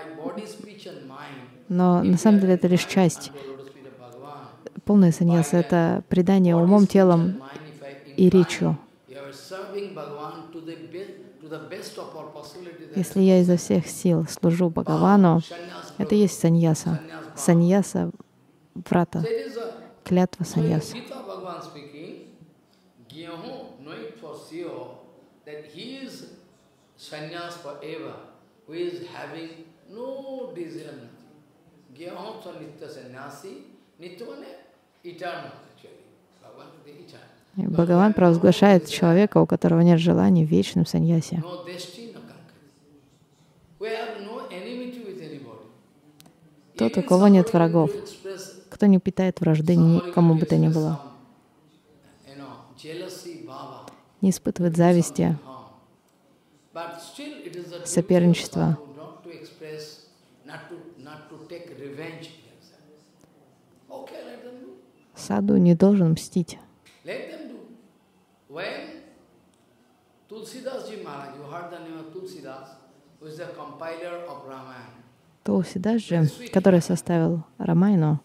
B: но на самом деле это лишь часть. Полная саньяса — это предание умом, телом и речью. Если я изо всех сил служу Бхагавану, это и есть саньяса. Саньяса врата, клятва саньяса. Бхагаван провозглашает человека, у которого нет желаний, в вечном саньясе. Тот, у кого нет врагов, кто не питает вражды никому бы то ни было, не испытывает зависти, соперничества. Саду не должен мстить. Тулсидас же, который составил Рамайну,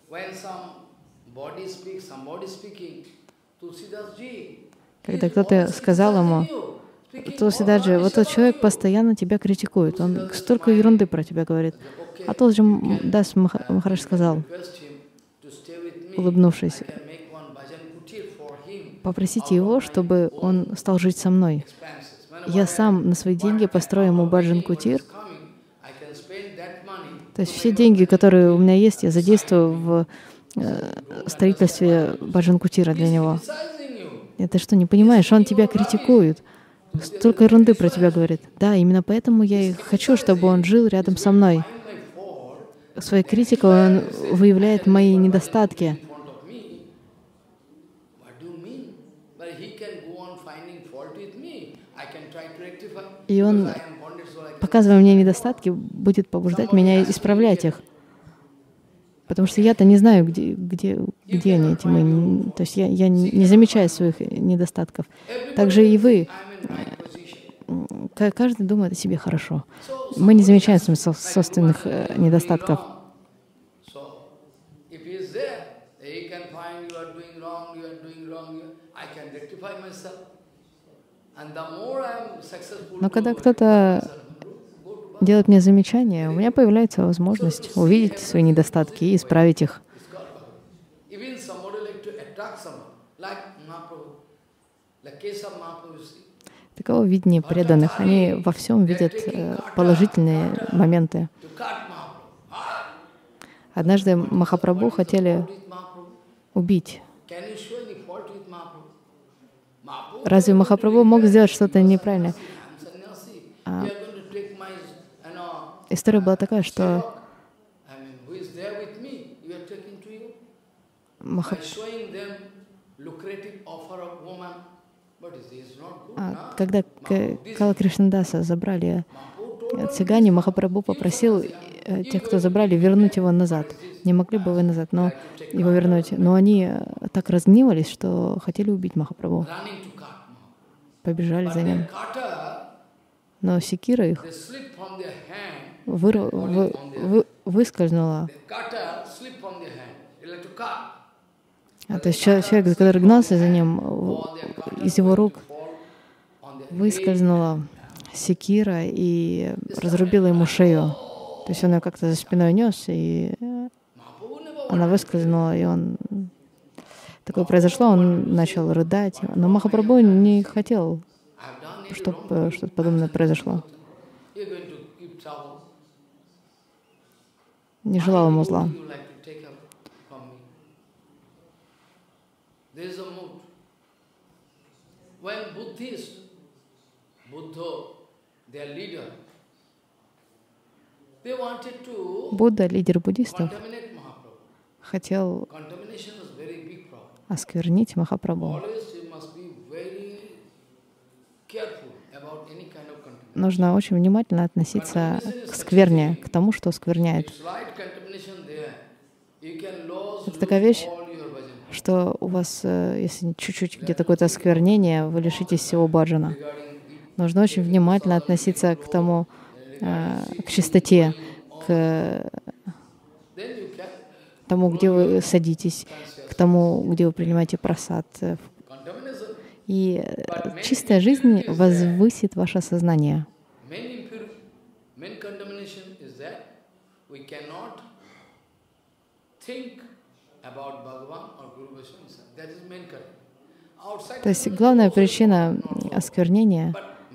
B: когда кто-то сказал ему: Тулсидас же, вот тот человек постоянно тебя критикует, он столько ерунды про тебя говорит. А Тулсидас Махарадж сказал, улыбнувшись: попросите его, чтобы он стал жить со мной. Я сам на свои деньги построю ему баджан-кутир. То есть все деньги, которые у меня есть, я задействую в э, строительстве баджан-кутира для него. И ты что, не понимаешь? Он тебя критикует. Столько ерунды про тебя говорит. Да, именно поэтому я и хочу, чтобы он жил рядом со мной. Своей критикой он выявляет мои недостатки. И он, показывая мне недостатки, будет побуждать меня исправлять их. Потому что я-то не знаю, где, где, где они, эти мои... То есть я, я не замечаю своих недостатков. Также и вы. Каждый думает о себе хорошо. Мы не замечаем своих собственных недостатков. Но когда кто-то делает мне замечание, у меня появляется возможность увидеть свои недостатки и исправить их. Таково видение преданных. Они во всем видят положительные моменты. Однажды Махапрабху хотели убить. Разве Махапрабху мог сделать что-то неправильное? А история была такая, что Махап... а, когда Кала Кришнадаса забрали цыгане, Махапрабху попросил тех, кто забрали, вернуть его назад. Не могли бы вы назад, но его вернуть. Но они так разгневались, что хотели убить Махапрабху. Побежали за ним. Но секира их вы, вы, вы, выскользнула. А, то есть человек, который гнался за ним, из его рук выскользнула секира и разрубила ему шею. То есть он ее как-то за спиной нес, и она выскользнула, и он... Такое произошло, он начал рыдать. Но Махапрабху не хотел, чтобы что-то подобное произошло. Не желал ему зла. Будда, лидер буддистов, хотел осквернить Махапрабху. Нужно очень внимательно относиться к скверне, к тому, что оскверняет. Это такая вещь, что у вас, если чуть-чуть где-то какое-то осквернение, вы лишитесь всего баджана. Нужно очень внимательно относиться к тому, к чистоте, к тому, где вы садитесь, к тому, где вы принимаете прасад. И чистая жизнь возвысит ваше сознание. То есть главная причина осквернения,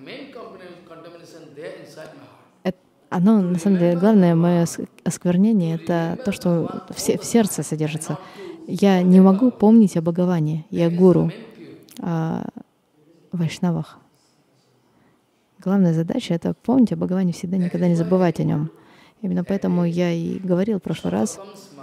B: оно, на самом деле, главное мое осквернение — это то, что в сердце содержится. Я не могу помнить о Бхагаване, я гуру, о вайшнавах. Главная задача — это помнить о Бхагаване всегда, никогда не забывать о нем. Именно поэтому я и говорил в прошлый раз,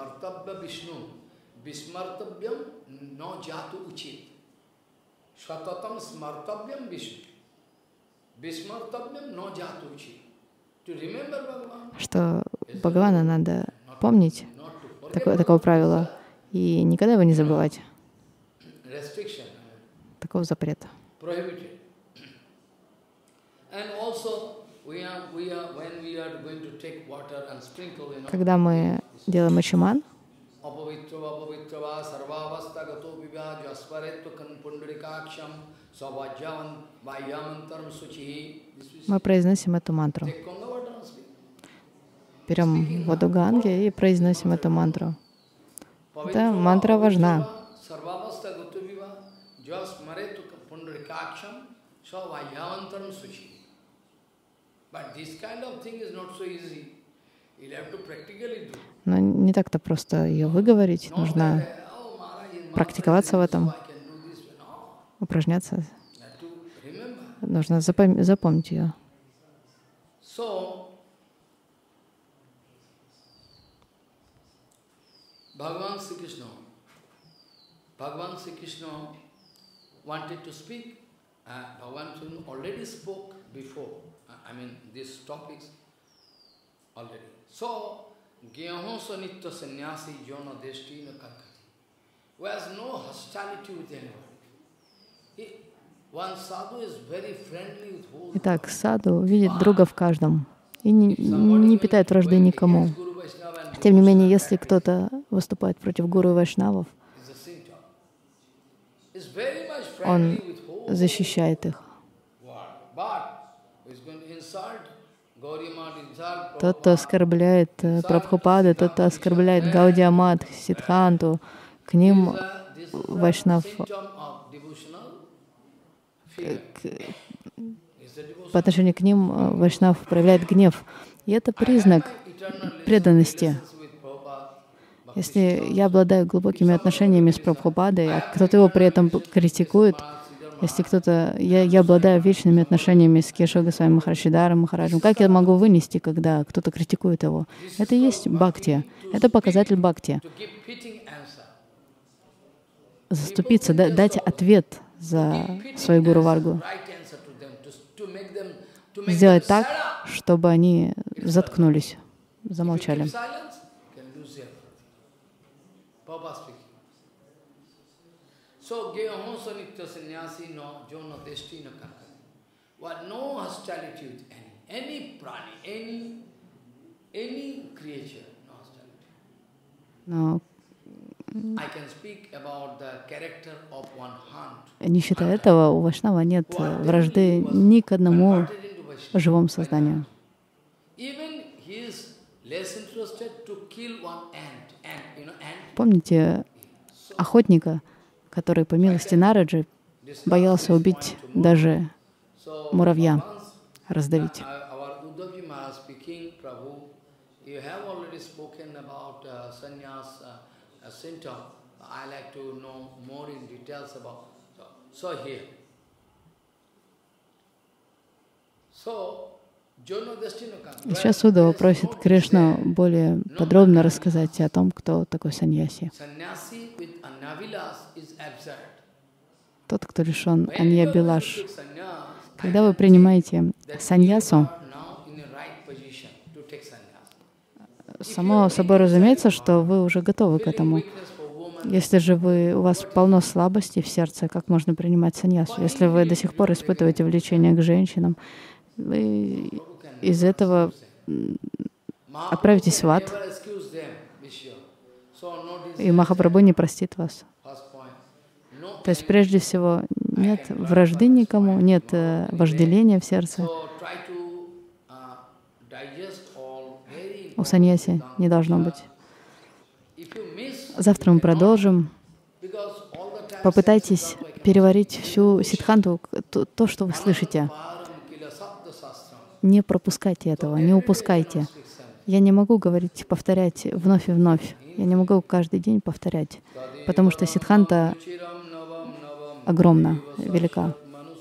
B: что Бхагавана надо помнить, такое, такого правила, и никогда его не забывать. Такого запрета. Когда мы делаем ачиман, мы произносим эту мантру. Берем воду Ганги и произносим эту мантру. Эта мантра важна. Но не так-то просто ее выговорить. Нужно практиковаться в этом, упражняться. Нужно запом- запомнить ее.
A: Bhagavan Sri Krishna, Bhagavan Sri Krishna wanted to speak. Uh, Bhagavan Sri Krishna already spoke before. Uh, I mean, these topics already. So, Gyaho Sanitya Sannyasi Jona Deshti Na Kankati, who has no hostility with anyone. He, one sadhu is very friendly with whole.
B: Итак, саду видит друга в каждом и не, не питает вражды никому. Тем не менее, если кто-то выступает против гуру и вайшнавов, он защищает их. Тот, кто оскорбляет Прабхупады, тот, кто оскорбляет Гаудия Мат, Сиддханту, к ним вайшнав, по отношению к ним вайшнав проявляет гнев. И это признак преданности. Если я обладаю глубокими отношениями с Прабхупадой, а кто-то его при этом критикует, если кто-то... Я, я обладаю вечными отношениями с Кешава Госвами Махарашидаром, Махараджем, как я могу вынести, когда кто-то критикует его? Это и есть бхакти. Это показатель бхакти. Заступиться, да, дать ответ за свою Гуру Варгу. Сделать так, чтобы они заткнулись, замолчали. Но не считая этого, у вайшнава нет вражды ни к одному живому созданию. Помните охотника, который по милости Нараджи боялся убить даже муравья, раздавить. Сейчас Удава просит Кришну более подробно рассказать о том, кто такой саньяси. Тот, кто лишен анья-билаш. Когда вы принимаете саньясу, само собой разумеется, что вы уже готовы к этому. Если же вы, у вас полно слабости в сердце, как можно принимать саньясу? Если вы до сих пор испытываете влечение к женщинам, вы из этого отправитесь в ад, и Махапрабху не простит вас. То есть, прежде всего, нет вражды никому, нет э, вожделения в сердце. У саньяси не должно быть. Завтра мы продолжим. Попытайтесь переварить всю сиддханту, то, то, что вы слышите. Не пропускайте этого, не упускайте. Я не могу говорить, повторять вновь и вновь. Я не могу каждый день повторять, потому что сиддханта огромна, велика.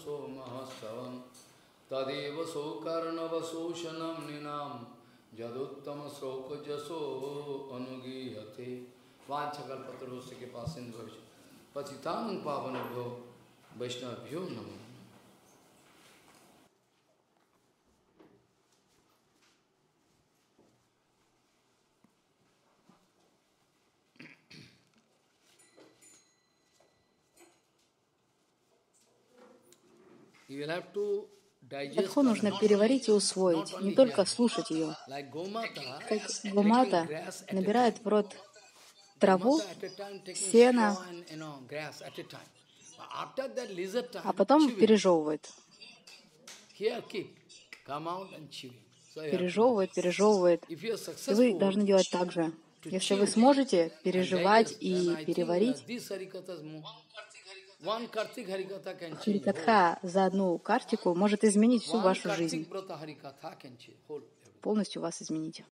C: Катху нужно переварить и усвоить, не только слушать ее. Как гомата набирает в рот траву, сено, а потом пережевывает. Пережевывает, пережевывает. И вы должны делать так же. Если вы сможете переживать и переварить, Харикатха за одну картику может изменить всю вашу жизнь, полностью вас изменить.